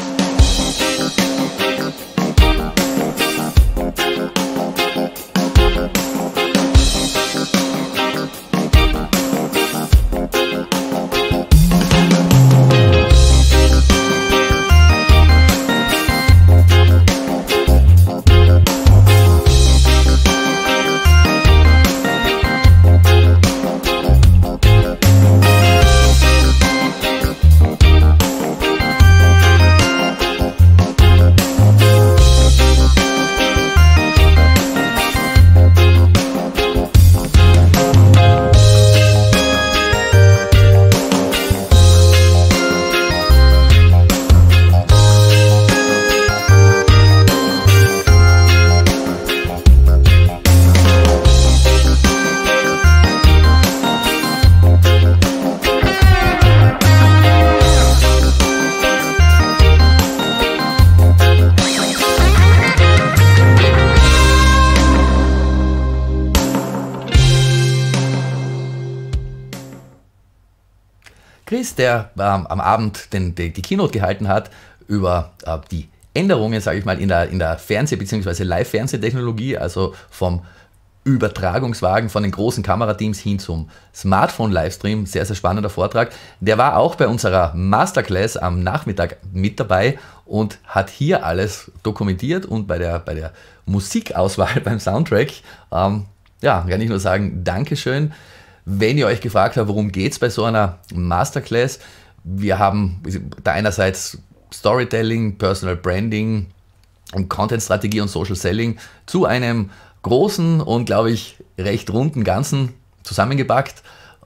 Chris, der am Abend die Keynote gehalten hat über die Änderungen, sage ich mal, in der Fernseh- bzw. Live-Fernsehtechnologie, also vom Übertragungswagen von den großen Kamerateams hin zum Smartphone-Livestream. Sehr, sehr spannender Vortrag. Der war auch bei unserer Masterclass am Nachmittag mit dabei und hat hier alles dokumentiert und bei der Musikauswahl beim Soundtrack, kann ich nur sagen, Dankeschön. Wenn ihr euch gefragt habt, worum geht es bei so einer Masterclass, wir haben da einerseits Storytelling, Personal Branding und Content-Strategie und Social Selling zu einem großen und, glaube ich, recht runden Ganzen zusammengepackt.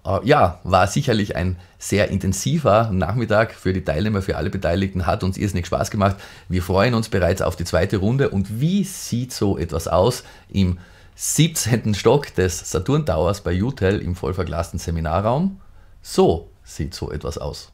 War sicherlich ein sehr intensiver Nachmittag für die Teilnehmer, für alle Beteiligten, hat uns irrsinnig Spaß gemacht. Wir freuen uns bereits auf die zweite Runde. Und wie sieht so etwas aus im 17. Stock des Saturn Towers bei UTEL im vollverglasten Seminarraum? So sieht so etwas aus.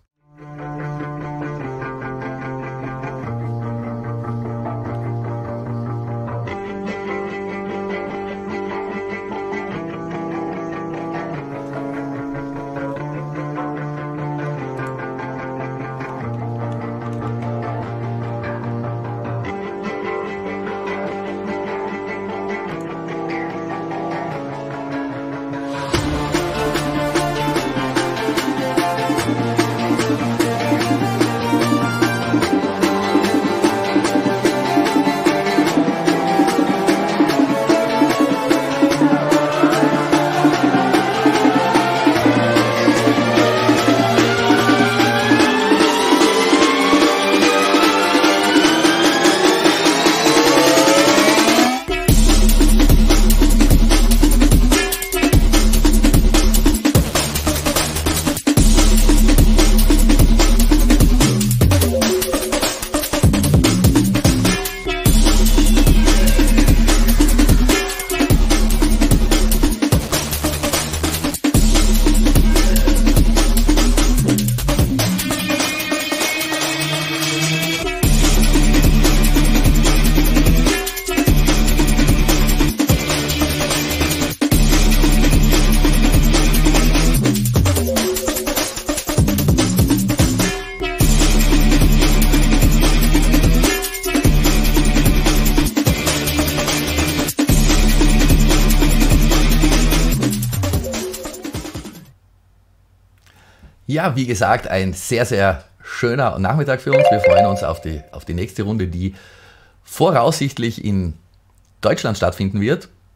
Ja, wie gesagt, ein sehr, sehr schöner Nachmittag für uns. Wir freuen uns auf die nächste Runde, die voraussichtlich in Deutschland stattfinden wird.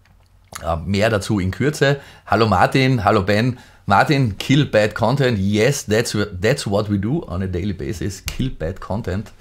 Mehr dazu in Kürze. Hallo Martin, hallo Ben. Martin, kill bad content. Yes, that's what we do on a daily basis. Kill bad content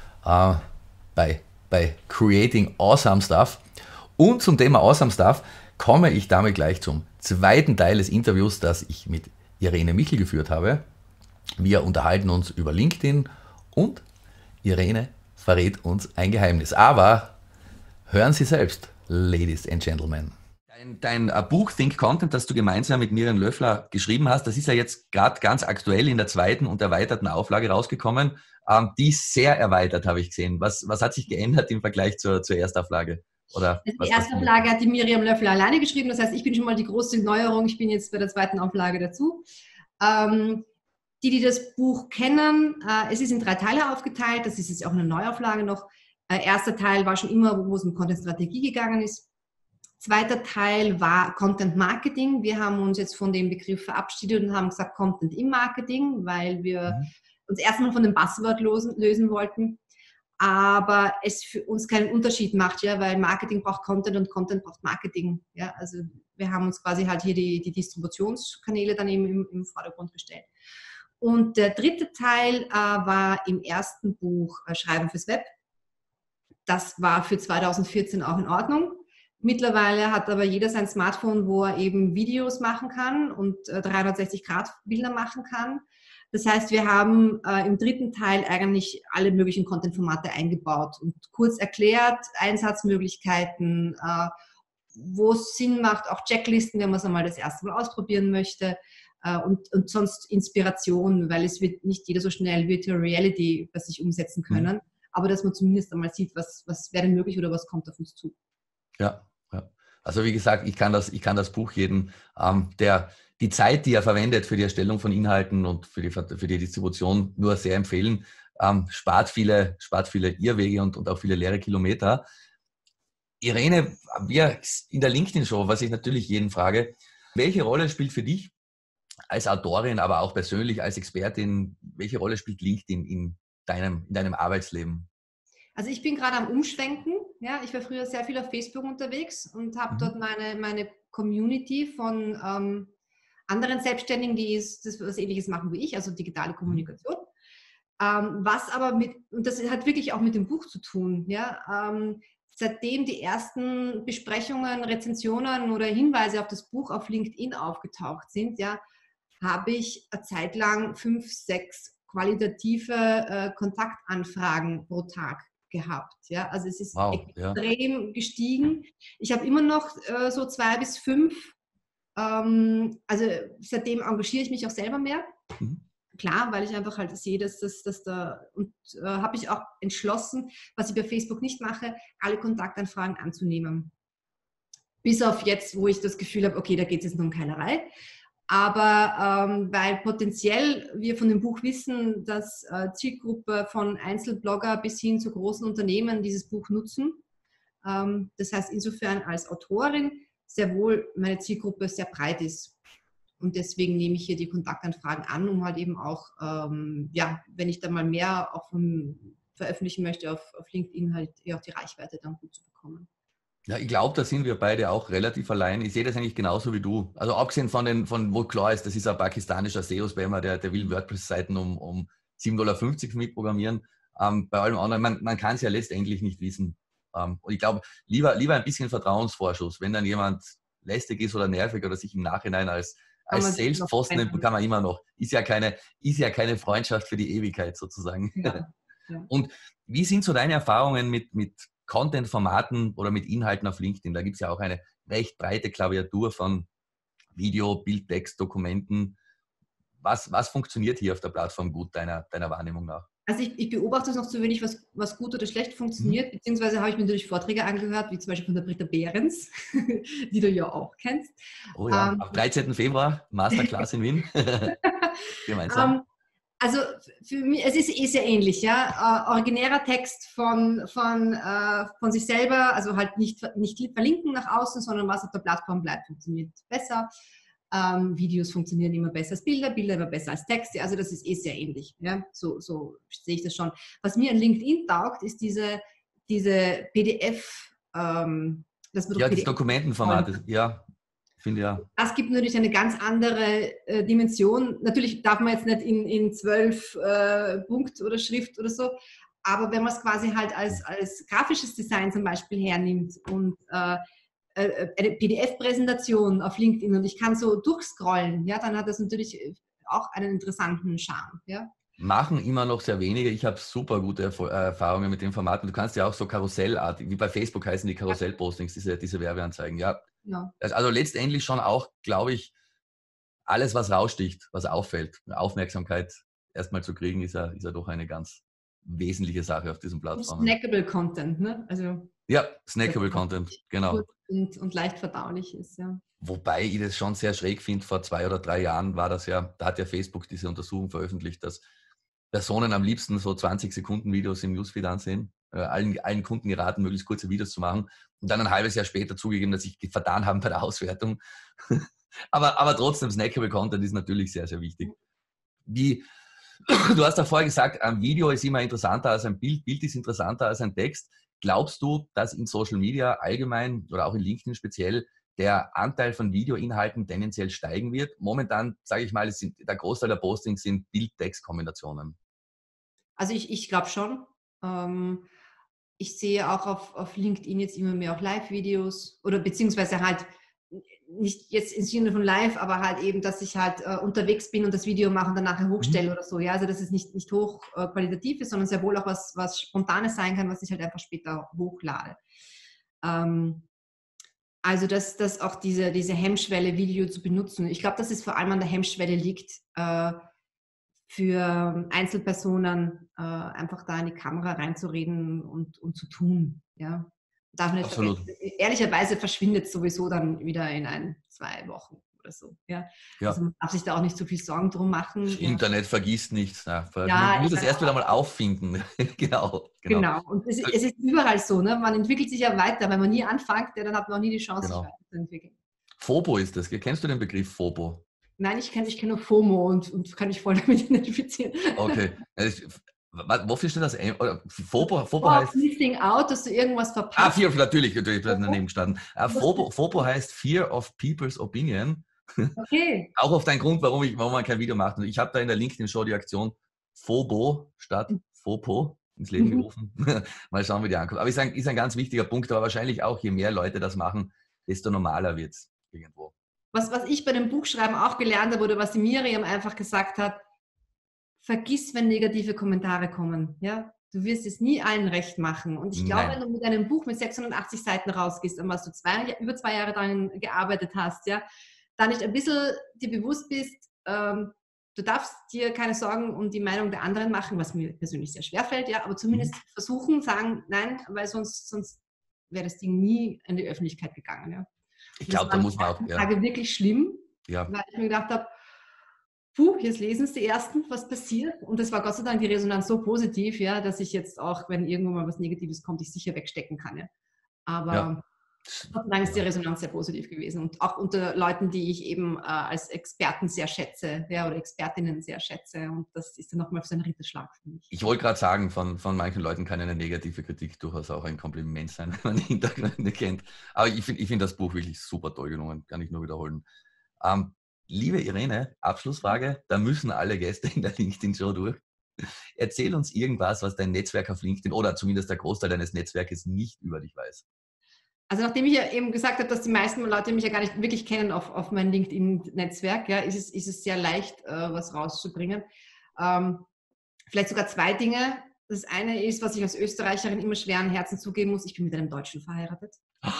by creating awesome stuff. Und zum Thema awesome stuff komme ich damit gleich zum zweiten Teil des Interviews, das ich mit Irene Michel geführt habe. Wir unterhalten uns über LinkedIn und Irene verrät uns ein Geheimnis. Aber hören Sie selbst, Ladies and Gentlemen. Dein Buch Think Content, das du gemeinsam mit Miriam Löffler geschrieben hast, das ist ja jetzt gerade ganz aktuell in der zweiten und erweiterten Auflage rausgekommen. Die ist sehr erweitert, habe ich gesehen. Was hat sich geändert im Vergleich zur Erstauflage? Oder die erste Auflage hat die Miriam Löffler alleine geschrieben. Das heißt, ich bin schon mal die große Neuerung. Ich bin jetzt bei der zweiten Auflage dazu. Die das Buch kennen, es ist in 3 Teile aufgeteilt. Das ist jetzt auch eine Neuauflage noch. Erster Teil war schon immer, wo es um Content-Strategie gegangen ist. Zweiter Teil war Content Marketing. Wir haben uns jetzt von dem Begriff verabschiedet und haben gesagt Content im Marketing, weil wir uns erstmal von dem Buzzword lösen wollten. Aber es für uns keinen Unterschied macht, ja, weil Marketing braucht Content und Content braucht Marketing. Ja, also wir haben uns quasi halt hier die Distributionskanäle dann eben im Vordergrund gestellt. Und der dritte Teil war im ersten Buch Schreiben fürs Web. Das war für 2014 auch in Ordnung. Mittlerweile hat aber jeder sein Smartphone, wo er eben Videos machen kann und 360-Grad-Bilder machen kann. Das heißt, wir haben im dritten Teil eigentlich alle möglichen Content-Formate eingebaut und kurz erklärt, Einsatzmöglichkeiten, wo es Sinn macht, auch Checklisten, wenn man es einmal das erste Mal ausprobieren möchte und sonst Inspiration, weil es wird nicht jeder so schnell Virtual Reality bei sich umsetzen können, aber dass man zumindest einmal sieht, was wäre denn möglich oder was kommt auf uns zu. Ja. Also wie gesagt, ich kann das Buch jedem, der die Zeit, die er verwendet für die Erstellung von Inhalten und für die Distribution, nur sehr empfehlen. Spart viele Irrwege und auch viele leere Kilometer. Irene, wir in der LinkedIn-Show, was ich natürlich jeden frage, welche Rolle spielt für dich als Autorin, aber auch persönlich als Expertin, welche Rolle spielt LinkedIn in deinem Arbeitsleben? Also ich bin gerade am Umschwenken. Ja, ich war früher sehr viel auf Facebook unterwegs und habe dort meine Community von anderen Selbstständigen, die was Ähnliches machen wie ich, also digitale Kommunikation. Was aber und das hat wirklich auch mit dem Buch zu tun, ja, seitdem die ersten Besprechungen, Rezensionen oder Hinweise auf das Buch auf LinkedIn aufgetaucht sind, ja, habe ich eine Zeit lang 5, 6 qualitative Kontaktanfragen pro Tag gehabt. Ja? Also es ist extrem gestiegen. Ich habe immer noch so 2 bis 5. Also seitdem engagiere ich mich auch selber mehr. Klar, weil ich einfach halt sehe, dass da und habe ich auch entschlossen, was ich bei Facebook nicht mache, alle Kontaktanfragen anzunehmen. Bis auf jetzt, wo ich das Gefühl habe, okay, da geht es jetzt nur um Keilerei. Aber weil potenziell wir von dem Buch wissen, dass Zielgruppe von Einzelblogger bis hin zu großen Unternehmen dieses Buch nutzen. Das heißt insofern als Autorin sehr wohl meine Zielgruppe sehr breit ist. Und deswegen nehme ich hier die Kontaktanfragen an, um halt eben auch, wenn ich da mal mehr auch veröffentlichen möchte auf LinkedIn, halt eher auch die Reichweite dann gut zu bekommen. Ja, ich glaube, da sind wir beide auch relativ allein. Ich sehe das eigentlich genauso wie du. Also abgesehen von wo klar ist, das ist ein pakistanischer SEO-Spammer, der will WordPress-Seiten um 7,50 $ mitprogrammieren. Bei allem anderen, man kann es ja letztendlich nicht wissen. Und ich glaube, lieber ein bisschen Vertrauensvorschuss. Wenn dann jemand lästig ist oder nervig oder sich im Nachhinein als Salespfosten nimmt, kann man immer noch. Ist ja keine Freundschaft für die Ewigkeit sozusagen. Ja. Und wie sind so deine Erfahrungen mit Content-Formaten oder mit Inhalten auf LinkedIn? Da gibt es ja auch eine recht breite Klaviatur von Video, Bild, Text, Dokumenten. Was funktioniert hier auf der Plattform gut deiner Wahrnehmung nach? Also ich beobachte es noch zu wenig, was gut oder schlecht funktioniert, beziehungsweise habe ich mir natürlich Vorträge angehört, wie zum Beispiel von der Britta Behrens, die du ja auch kennst. Oh ja, am 13. Februar, Masterclass in Wien. Gemeinsam. Also für mich, es ist sehr ähnlich, ja. Originärer Text von sich selber, also halt nicht verlinken nach außen, sondern was auf der Plattform bleibt, funktioniert besser. Videos funktionieren immer besser als Bilder immer besser als Texte, also das ist sehr ähnlich. Ja? So sehe ich das schon. Was mir an LinkedIn taugt, ist diese PDF dass man durch Ja, das PDF Dokumentenformat, ja, finde ja. das gibt natürlich eine ganz andere Dimension. Natürlich darf man jetzt nicht in 12 Punkt oder Schrift oder so, aber wenn man es quasi halt als grafisches Design zum Beispiel hernimmt und eine PDF-Präsentation auf LinkedIn und ich kann so durchscrollen, ja, dann hat das natürlich auch einen interessanten Charme. Ja. Machen immer noch sehr wenige. Ich habe super gute Erfahrungen mit dem Format. Und du kannst ja auch so Karussellartig, wie bei Facebook heißen die Karussell-Postings, diese Werbeanzeigen. Ja, Ja. also letztendlich schon auch, glaube ich, alles, was raussticht, was auffällt, Aufmerksamkeit erstmal zu kriegen, ist ja doch eine ganz wesentliche Sache auf diesen Und Plattformen. snackable Content, ne? Also Ja, snackable Content, genau. kurz und leicht verdaulich ist, ja. Wobei ich das schon sehr schräg finde, vor 2 oder 3 Jahren war das ja, da hat ja Facebook diese Untersuchung veröffentlicht, dass Personen am liebsten so 20 Sekunden Videos im Newsfeed ansehen, allen Kunden geraten, möglichst kurze Videos zu machen und dann ein halbes Jahr später zugegeben, dass sich vertan haben bei der Auswertung. aber trotzdem, snackable Content ist natürlich sehr, sehr wichtig. Du hast ja vorher gesagt, ein Video ist immer interessanter als ein Bild, Bild ist interessanter als ein Text. Glaubst du, dass in Social Media allgemein oder auch in LinkedIn speziell der Anteil von Videoinhalten tendenziell steigen wird? Momentan, sage ich mal, der Großteil der Postings sind Bild-Text-Kombinationen. Also ich glaube schon. Ich sehe auch auf LinkedIn jetzt immer mehr auch Live-Videos oder beziehungsweise halt nicht jetzt im Sinne von live, aber halt eben, dass ich halt unterwegs bin und das Video mache und dann nachher hochstelle oder so. Ja, also dass es nicht hoch qualitativ ist, sondern sehr wohl auch was Spontanes sein kann, was ich halt einfach später hochlade. Also dass auch diese Hemmschwelle, Video zu benutzen. Ich glaube, dass es vor allem an der Hemmschwelle liegt, für Einzelpersonen einfach da in die Kamera reinzureden und zu tun. Ja. Darf nicht Absolut. vergessen. Ehrlicherweise verschwindet sowieso dann wieder in 2 Wochen oder so. Ja. Ja. Also man darf sich da auch nicht so viel Sorgen drum machen. Das Ja. Internet vergisst nichts. Ja, Ja, man muss es erst wieder mal auffinden. Genau. genau. Und es ist überall so. Ne? Man entwickelt sich ja weiter. Wenn man nie anfängt, ja, dann hat man auch nie die Chance, sich Genau. weiterzuentwickeln. Fobo ist das. Kennst du den Begriff Fobo? Nein, ich kenne nur FOMO und kann ich voll damit identifizieren. Okay. Wofür steht das? Fobo Of heißt. Missing Out, dass du irgendwas verpasst. Fear of, natürlich, daneben gestanden. Fobo heißt Fear of People's Opinion. Okay. Auch oft ein Grund, warum man kein Video macht. Und ich habe da in der LinkedIn-Show die Aktion Fobo statt Fopo ins Leben gerufen. Mal schauen, wie die ankommt. Aber ist ein ganz wichtiger Punkt, aber wahrscheinlich auch, je mehr Leute das machen, desto normaler wird es irgendwo. Was ich bei dem Buchschreiben auch gelernt habe oder was die Miriam einfach gesagt hat, vergiss, wenn negative Kommentare kommen. Ja? Du wirst es nie allen recht machen. Und ich glaube, wenn du mit einem Buch mit 680 Seiten rausgehst, an was du über 2 Jahre daran gearbeitet hast, ja, da nicht ein bisschen dir bewusst bist, du darfst dir keine Sorgen um die Meinung der anderen machen, was mir persönlich sehr schwer fällt, ja, aber zumindest versuchen, sagen, nein, weil sonst wäre das Ding nie in die Öffentlichkeit gegangen. Ja. Ich glaube, da muss man auch. Ja. Tage wirklich schlimm, ja. weil ich mir gedacht habe, jetzt lesen es die Ersten, was passiert. Und es war Gott sei Dank die Resonanz so positiv, ja, dass ich jetzt auch, wenn irgendwo mal was Negatives kommt, ich sicher wegstecken kann. Ja. Aber Gott sei Dank ist die Resonanz sehr positiv gewesen. Und auch unter Leuten, die ich eben als Experten sehr schätze, ja, oder Expertinnen sehr schätze. Und das ist dann nochmal so ein Ritterschlag für mich. Ich wollte gerade sagen, von manchen Leuten kann eine negative Kritik durchaus auch ein Kompliment sein, wenn man die Hintergründe kennt. Aber ich finde das Buch wirklich super toll gelungen, kann ich nur wiederholen. Liebe Irene, Abschlussfrage, da müssen alle Gäste in der LinkedIn-Show durch. Erzähl uns irgendwas, was dein Netzwerk auf LinkedIn oder zumindest der Großteil deines Netzwerkes nicht über dich weiß. Also nachdem ich ja eben gesagt habe, dass die meisten Leute mich ja gar nicht wirklich kennen auf mein LinkedIn-Netzwerk, ja, ist es sehr leicht, was rauszubringen. Vielleicht sogar 2 Dinge. Das eine ist, was ich als Österreicherin immer schweren Herzen zugeben muss, ich bin mit einem Deutschen verheiratet.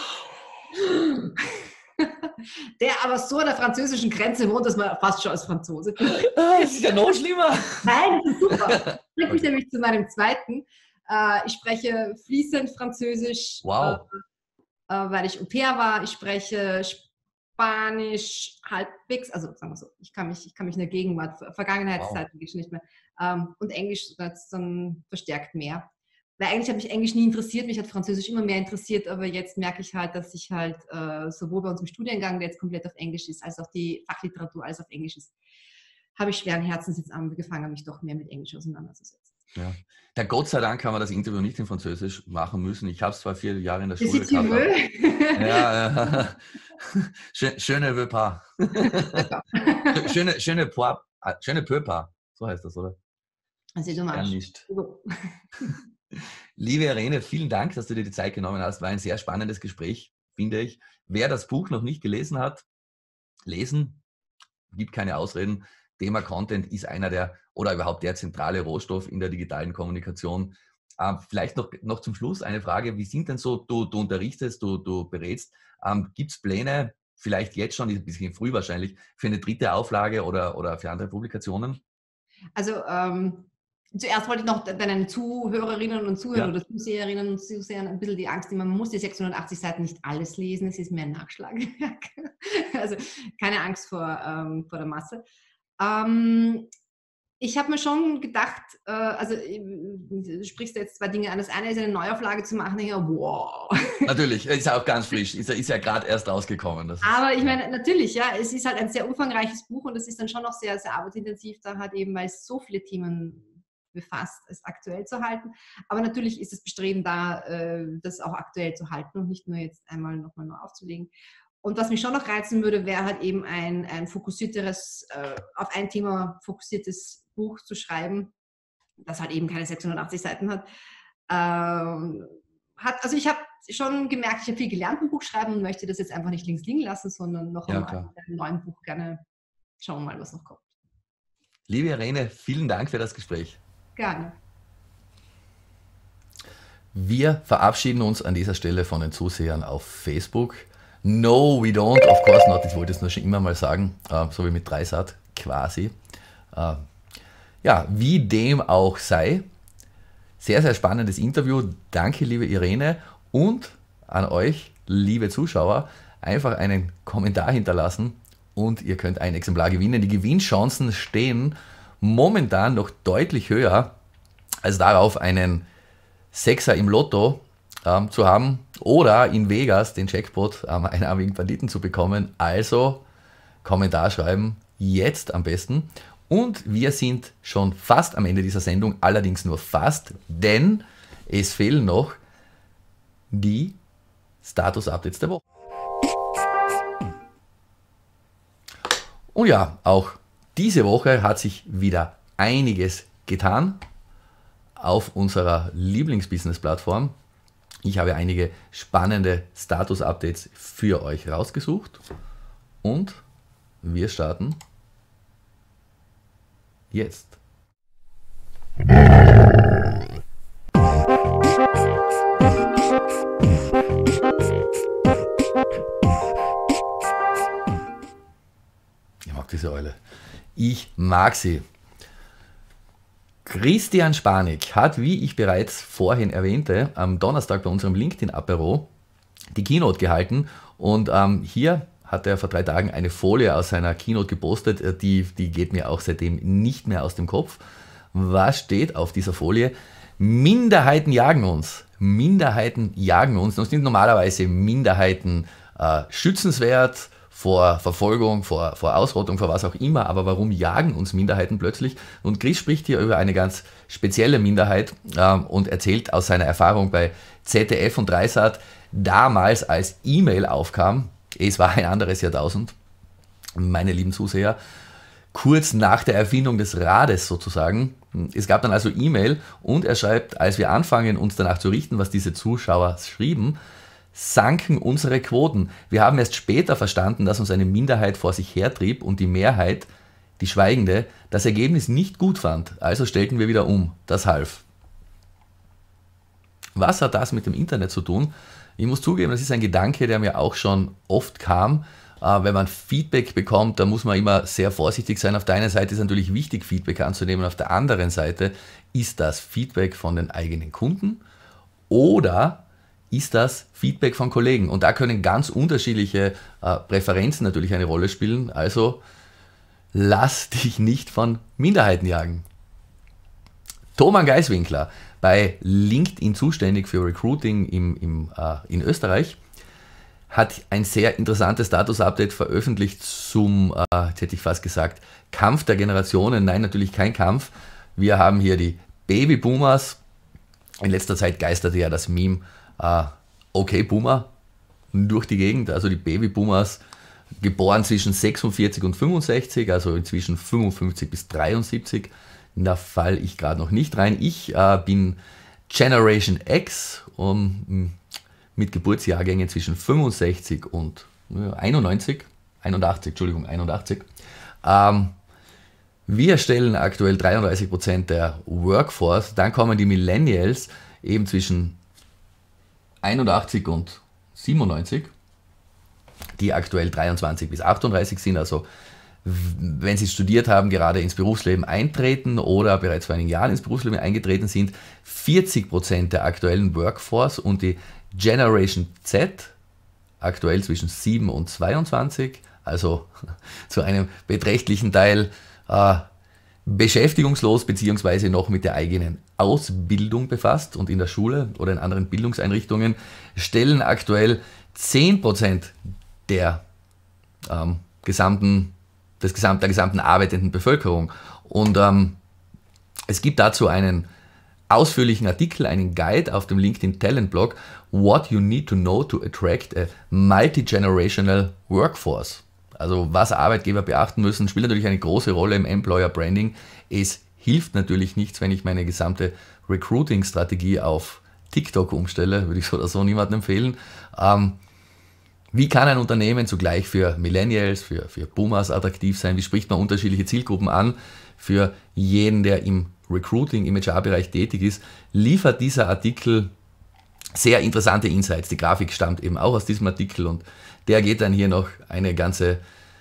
Der aber so an der französischen Grenze wohnt, dass man fast schon als Franzose ist. Das ist ja noch schlimmer. Nein, das ist super. Bringt mich nämlich zu meinem zweiten. Ich spreche fließend Französisch, weil ich Au pair war. Ich spreche Spanisch halbwegs, also sagen wir so, ich kann mich in der Gegenwart, Vergangenheitszeiten geht nicht mehr. Und Englisch dann verstärkt mehr. Weil eigentlich hat mich Englisch nie interessiert, mich hat Französisch immer mehr interessiert, aber jetzt merke ich halt, dass ich halt sowohl bei uns im Studiengang, der jetzt komplett auf Englisch ist, als auch die Fachliteratur alles auf Englisch ist, habe ich schweren Herzens jetzt angefangen, mich doch mehr mit Englisch auseinanderzusetzen. Ja. Ja, Gott sei Dank haben wir das interview nicht in Französisch machen müssen. Ich habe es zwar 4 Jahre in der Si Schule tu gehabt. veux. Ja, ja. Je ne veux pas. Je ne peux pas. So heißt das, oder? Also du Ja, machst. nicht. Liebe Irene, vielen Dank, dass du dir die Zeit genommen hast. War ein sehr spannendes Gespräch, finde ich. Wer das Buch noch nicht gelesen hat, lesen, gibt keine Ausreden. Thema Content ist einer der oder überhaupt der zentrale Rohstoff in der digitalen Kommunikation. Vielleicht noch zum Schluss eine Frage. Wie sind denn so, du unterrichtest, du berätst, gibt es Pläne, vielleicht jetzt schon, ein bisschen früh wahrscheinlich, für eine 3. Auflage oder für andere Publikationen? Also zuerst wollte ich noch deinen Zuhörerinnen und Zuhörern oder Zuseherinnen und Zusehern ein bisschen die Angst nehmen, man muss die 680 Seiten nicht alles lesen, es ist mehr ein Nachschlagewerk. Also keine Angst vor der Masse. Ich habe mir schon gedacht, also du sprichst jetzt 2 Dinge an. Das eine ist, eine Neuauflage zu machen. Ich denke, wow. Natürlich, ist ja auch ganz frisch. Ist ja gerade erst rausgekommen. Aber ich meine, natürlich, ja, es ist halt ein sehr umfangreiches Buch und es ist dann schon noch sehr, sehr arbeitsintensiv, da halt eben, weil es so viele Themen befasst, es aktuell zu halten. Aber natürlich ist das Bestreben da, das auch aktuell zu halten und nicht nur jetzt einmal nochmal neu aufzulegen. Und was mich schon noch reizen würde, wäre halt eben ein fokussierteres, auf ein Thema fokussiertes Buch zu schreiben, das halt eben keine 680 Seiten hat. Also ich habe schon gemerkt, ich habe viel gelernt im Buchschreiben und möchte das jetzt einfach nicht links liegen lassen, sondern noch einmal mit einem neuen Buch gerne schauen mal, was noch kommt. Liebe Irene, vielen Dank für das Gespräch. Gerne. Wir verabschieden uns an dieser Stelle von den Zusehern auf Facebook. No, we don't, of course not. Ich wollte es nur schon immer mal sagen, so wie mit Dreisat quasi. Ja, wie dem auch sei. Sehr, sehr spannendes Interview. Danke, liebe Irene. Und an euch, liebe Zuschauer, einfach einen Kommentar hinterlassen und ihr könnt ein Exemplar gewinnen. Die Gewinnchancen stehen momentan noch deutlich höher als darauf, einen Sechser im Lotto zu haben oder in Vegas den Jackpot am einarmigen Banditen zu bekommen. Also Kommentar schreiben, jetzt am besten. Und wir sind schon fast am Ende dieser Sendung, allerdings nur fast, denn es fehlen noch die Status-Updates der Woche. Und ja, auch diese Woche hat sich wieder einiges getan auf unserer Lieblingsbusiness-Plattform. Ich habe einige spannende Status-Updates für euch rausgesucht und wir starten jetzt. Ich mag diese Eule. Ich mag sie. Christian Spanik hat, wie ich bereits vorhin erwähnte, am Donnerstag bei unserem LinkedIn-Apero die Keynote gehalten und hier hat er vor 3 Tagen eine Folie aus seiner Keynote gepostet, die geht mir auch seitdem nicht mehr aus dem Kopf. Was steht auf dieser Folie? Minderheiten jagen uns. Minderheiten jagen uns. Und sind normalerweise Minderheiten schützenswert vor Verfolgung, vor Ausrottung, vor was auch immer. Aber warum jagen uns Minderheiten plötzlich? Und Chris spricht hier über eine ganz spezielle Minderheit und erzählt aus seiner Erfahrung bei ZDF und Dreisat, damals als E-Mail aufkam, es war ein anderes Jahrtausend, meine lieben Zuseher, kurz nach der Erfindung des Rades sozusagen. Es gab dann also E-Mail und er schreibt, als wir anfangen, uns danach zu richten, was diese Zuschauer schrieben, sanken unsere Quoten. Wir haben erst später verstanden, dass uns eine Minderheit vor sich hertrieb und die Mehrheit, die Schweigende, das Ergebnis nicht gut fand. Also stellten wir wieder um. Das half. Was hat das mit dem Internet zu tun? Ich muss zugeben, das ist ein Gedanke, der mir auch schon oft kam. Wenn man Feedback bekommt, da muss man immer sehr vorsichtig sein. Auf der einen Seite ist natürlich wichtig, Feedback anzunehmen. Auf der anderen Seite ist das Feedback von den eigenen Kunden oder ist das Feedback von Kollegen? Und da können ganz unterschiedliche Präferenzen natürlich eine Rolle spielen. Also lass dich nicht von Minderheiten jagen. Thomann Geiswinkler, bei LinkedIn zuständig für Recruiting in Österreich, hat ein sehr interessantes Status-Update veröffentlicht zum, jetzt hätte ich fast gesagt, Kampf der Generationen. Nein, natürlich kein Kampf. Wir haben hier die Babyboomers. In letzter Zeit geisterte ja das Meme okay Boomer durch die Gegend. Also die Babyboomers, geboren zwischen 46 und 65, also inzwischen 55 bis 73. Da falle ich gerade noch nicht rein. Ich bin Generation X mit Geburtsjahrgängen zwischen 65 und 81. Wir stellen aktuell 33% der Workforce. Dann kommen die Millennials eben zwischen 81 und 97, die aktuell 23 bis 38 sind, also wenn sie studiert haben, gerade ins Berufsleben eintreten oder bereits vor einigen Jahren ins Berufsleben eingetreten sind, 40% der aktuellen Workforce, und die Generation Z aktuell zwischen 7 und 22, also zu einem beträchtlichen Teil beschäftigungslos bzw. noch mit der eigenen Ausbildung befasst und in der Schule oder in anderen Bildungseinrichtungen, stellen aktuell 10% der gesamten arbeitenden Bevölkerung. Und es gibt dazu einen ausführlichen Artikel, einen Guide auf dem LinkedIn Talent Blog, What you need to know to attract a multi-generational workforce. Also was Arbeitgeber beachten müssen, spielt natürlich eine große Rolle im Employer Branding. Es hilft natürlich nichts, wenn ich meine gesamte Recruiting-Strategie auf TikTok umstelle, würde ich so oder so niemandem empfehlen. Wie kann ein Unternehmen zugleich für Millennials, für Boomers attraktiv sein? Wie spricht man unterschiedliche Zielgruppen an? Für jeden, der im Recruiting, im HR-Bereich tätig ist, liefert dieser Artikel sehr interessante Insights. Die Grafik stammt eben auch aus diesem Artikel und der geht dann hier noch ein ganzes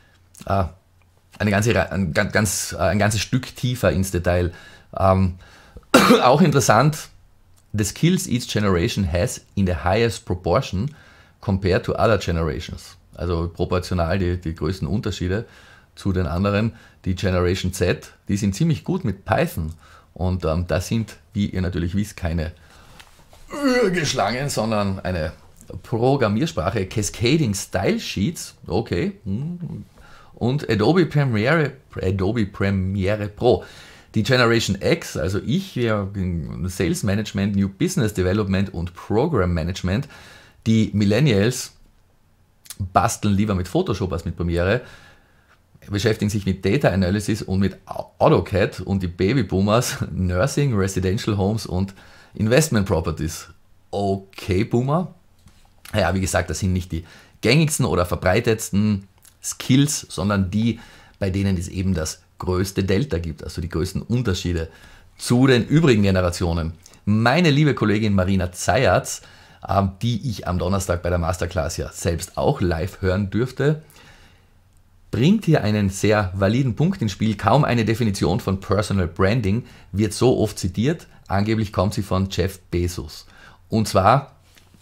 Stück tiefer ins Detail. Auch interessant, the skills each generation has in the highest proportion compared to other generations. Also proportional die größten Unterschiede zu den anderen. Die Generation Z, die sind ziemlich gut mit Python. Und das sind, wie ihr natürlich wisst, keine Schlangen, sondern eine Programmiersprache, Cascading Style Sheets, okay, und Adobe Premiere Pro. Die Generation X, also ich, Sales Management, New Business Development und Program Management. Die Millennials basteln lieber mit Photoshop als mit Premiere, beschäftigen sich mit Data Analysis und mit AutoCAD, und die Babyboomers Nursing, Residential Homes und Investment Properties. Okay, Boomer. Ja, wie gesagt, das sind nicht die gängigsten oder verbreitetsten Skills, sondern die, bei denen es eben das größte Delta gibt, also die größten Unterschiede zu den übrigen Generationen. Meine liebe Kollegin Marina Zayatz, die ich am Donnerstag bei der Masterclass ja selbst auch live hören dürfte, bringt hier einen sehr validen Punkt ins Spiel. Kaum eine Definition von Personal Branding wird so oft zitiert. Angeblich kommt sie von Jeff Bezos. Und zwar: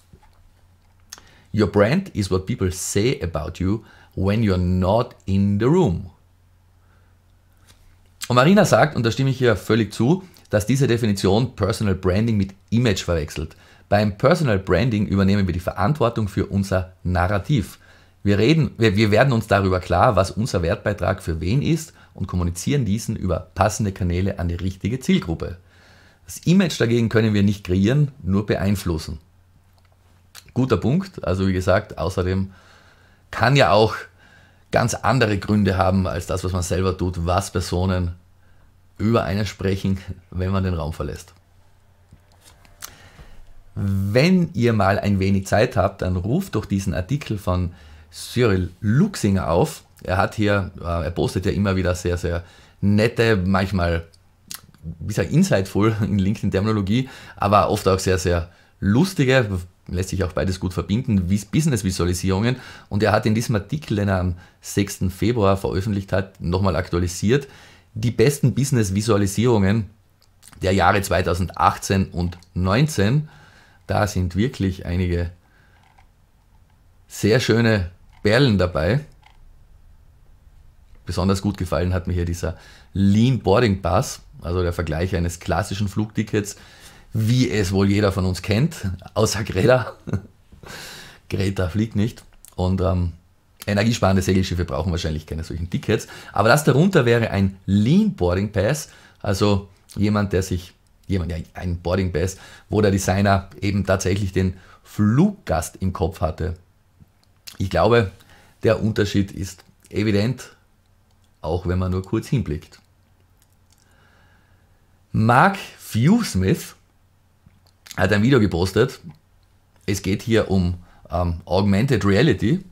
Your brand is what people say about you when you're not in the room. Und Marina sagt, und da stimme ich hier völlig zu, dass diese Definition Personal Branding mit Image verwechselt. Beim Personal Branding übernehmen wir die Verantwortung für unser Narrativ. Wir werden uns darüber klar, was unser Wertbeitrag für wen ist, und kommunizieren diesen über passende Kanäle an die richtige Zielgruppe. Das Image dagegen können wir nicht kreieren, nur beeinflussen. Guter Punkt. Also wie gesagt, außerdem kann ja auch ganz andere Gründe haben als das, was man selber tut, was Personen über einen sprechen, wenn man den Raum verlässt. Wenn ihr mal ein wenig Zeit habt, dann ruft doch diesen Artikel von Cyril Luxinger auf. Er postet ja immer wieder sehr, sehr nette, manchmal, insightful in LinkedIn-Terminologie, aber oft auch sehr, sehr lustige, lässt sich auch beides gut verbinden, Business-Visualisierungen. Und er hat in diesem Artikel, den er am 6. Februar veröffentlicht hat, nochmal aktualisiert, die besten Business-Visualisierungen der Jahre 2018 und 2019. Da sind wirklich einige sehr schöne Perlen dabei. Besonders gut gefallen hat mir hier dieser Lean Boarding Pass, also der Vergleich eines klassischen Flugtickets, wie es wohl jeder von uns kennt, außer Greta. Greta fliegt nicht. Und energiesparende Segelschiffe brauchen wahrscheinlich keine solchen Tickets. Aber das darunter wäre ein Lean Boarding Pass, also jemand, der sich ein Boarding Pass, wo der Designer eben tatsächlich den Fluggast im Kopf hatte. Ich glaube, der Unterschied ist evident, auch wenn man nur kurz hinblickt. Mark Fewsmith hat ein Video gepostet. Es geht hier um Augmented Reality.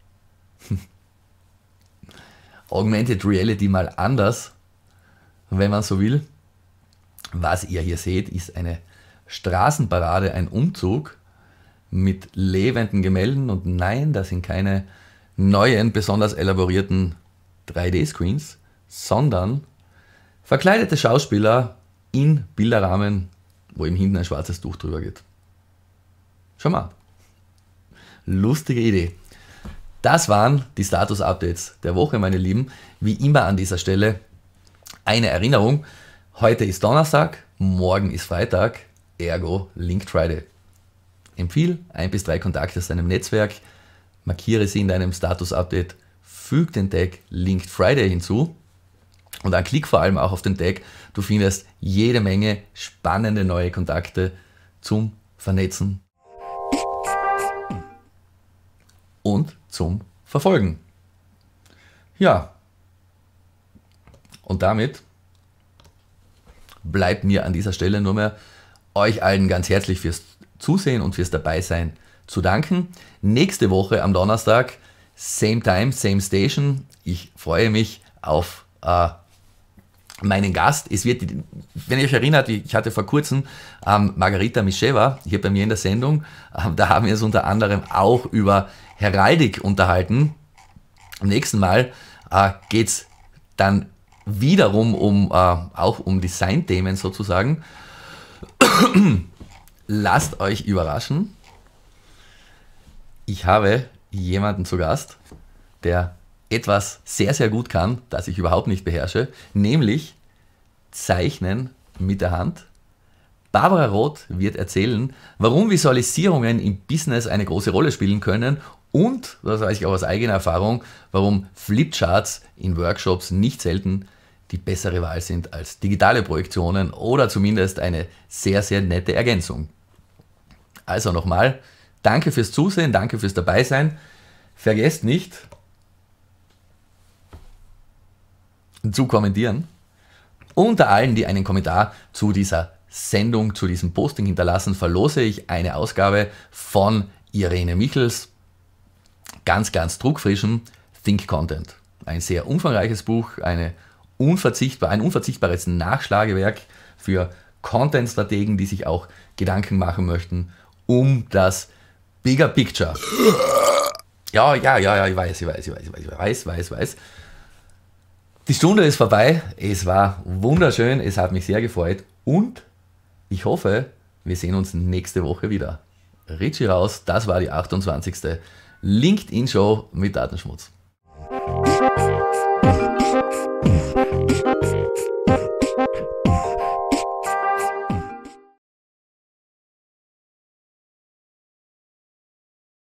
Augmented Reality mal anders, wenn man so will. Was ihr hier seht, ist eine Straßenparade, ein Umzug mit lebenden Gemälden. Und nein, das sind keine neuen, besonders elaborierten 3D-Screens, sondern verkleidete Schauspieler in Bilderrahmen, wo eben hinten ein schwarzes Tuch drüber geht. Schau mal. Lustige Idee. Das waren die Status-Updates der Woche, meine Lieben. Wie immer an dieser Stelle eine Erinnerung. Heute ist Donnerstag, morgen ist Freitag, ergo Linked Friday. Empfiehl 1 bis 3 Kontakte aus deinem Netzwerk, markiere sie in deinem Status-Update, füg den Tag Linked Friday hinzu und dann klick vor allem auch auf den Tag. Du findest jede Menge spannende neue Kontakte zum Vernetzen und zum Verfolgen. Ja, und damit bleibt mir an dieser Stelle nur mehr euch allen ganz herzlich fürs Zusehen und fürs Dabeisein zu danken. Nächste Woche am Donnerstag, same time, same station. Ich freue mich auf meinen Gast. Es wird, wenn ihr euch erinnert, ich hatte vor kurzem Margarita Mischewa hier bei mir in der Sendung. Da haben wir uns unter anderem auch über Heraldik unterhalten. Am nächsten Mal geht es dann wiederum auch um Designthemen sozusagen. Lasst euch überraschen. Ich habe jemanden zu Gast, der etwas sehr, sehr gut kann, das ich überhaupt nicht beherrsche, nämlich Zeichnen mit der Hand. Barbara Roth wird erzählen, warum Visualisierungen im Business eine große Rolle spielen können und, das weiß ich auch aus eigener Erfahrung, warum Flipcharts in Workshops nicht selten die bessere Wahl sind als digitale Projektionen oder zumindest eine sehr, sehr nette Ergänzung. Also nochmal, danke fürs Zusehen, danke fürs Dabeisein. Vergesst nicht zu kommentieren. Unter allen, die einen Kommentar zu dieser Sendung, zu diesem Posting hinterlassen, verlose ich eine Ausgabe von Irene Michels, ganz, ganz druckfrischen Think Content. Ein sehr umfangreiches Buch, ein unverzichtbares Nachschlagewerk für Content-Strategen, die sich auch Gedanken machen möchten um das Bigger Picture. Ja, ich weiß. Die Stunde ist vorbei, es war wunderschön, es hat mich sehr gefreut und ich hoffe, wir sehen uns nächste Woche wieder. Richie raus, das war die 28. LinkedIn-Show mit Datenschmutz.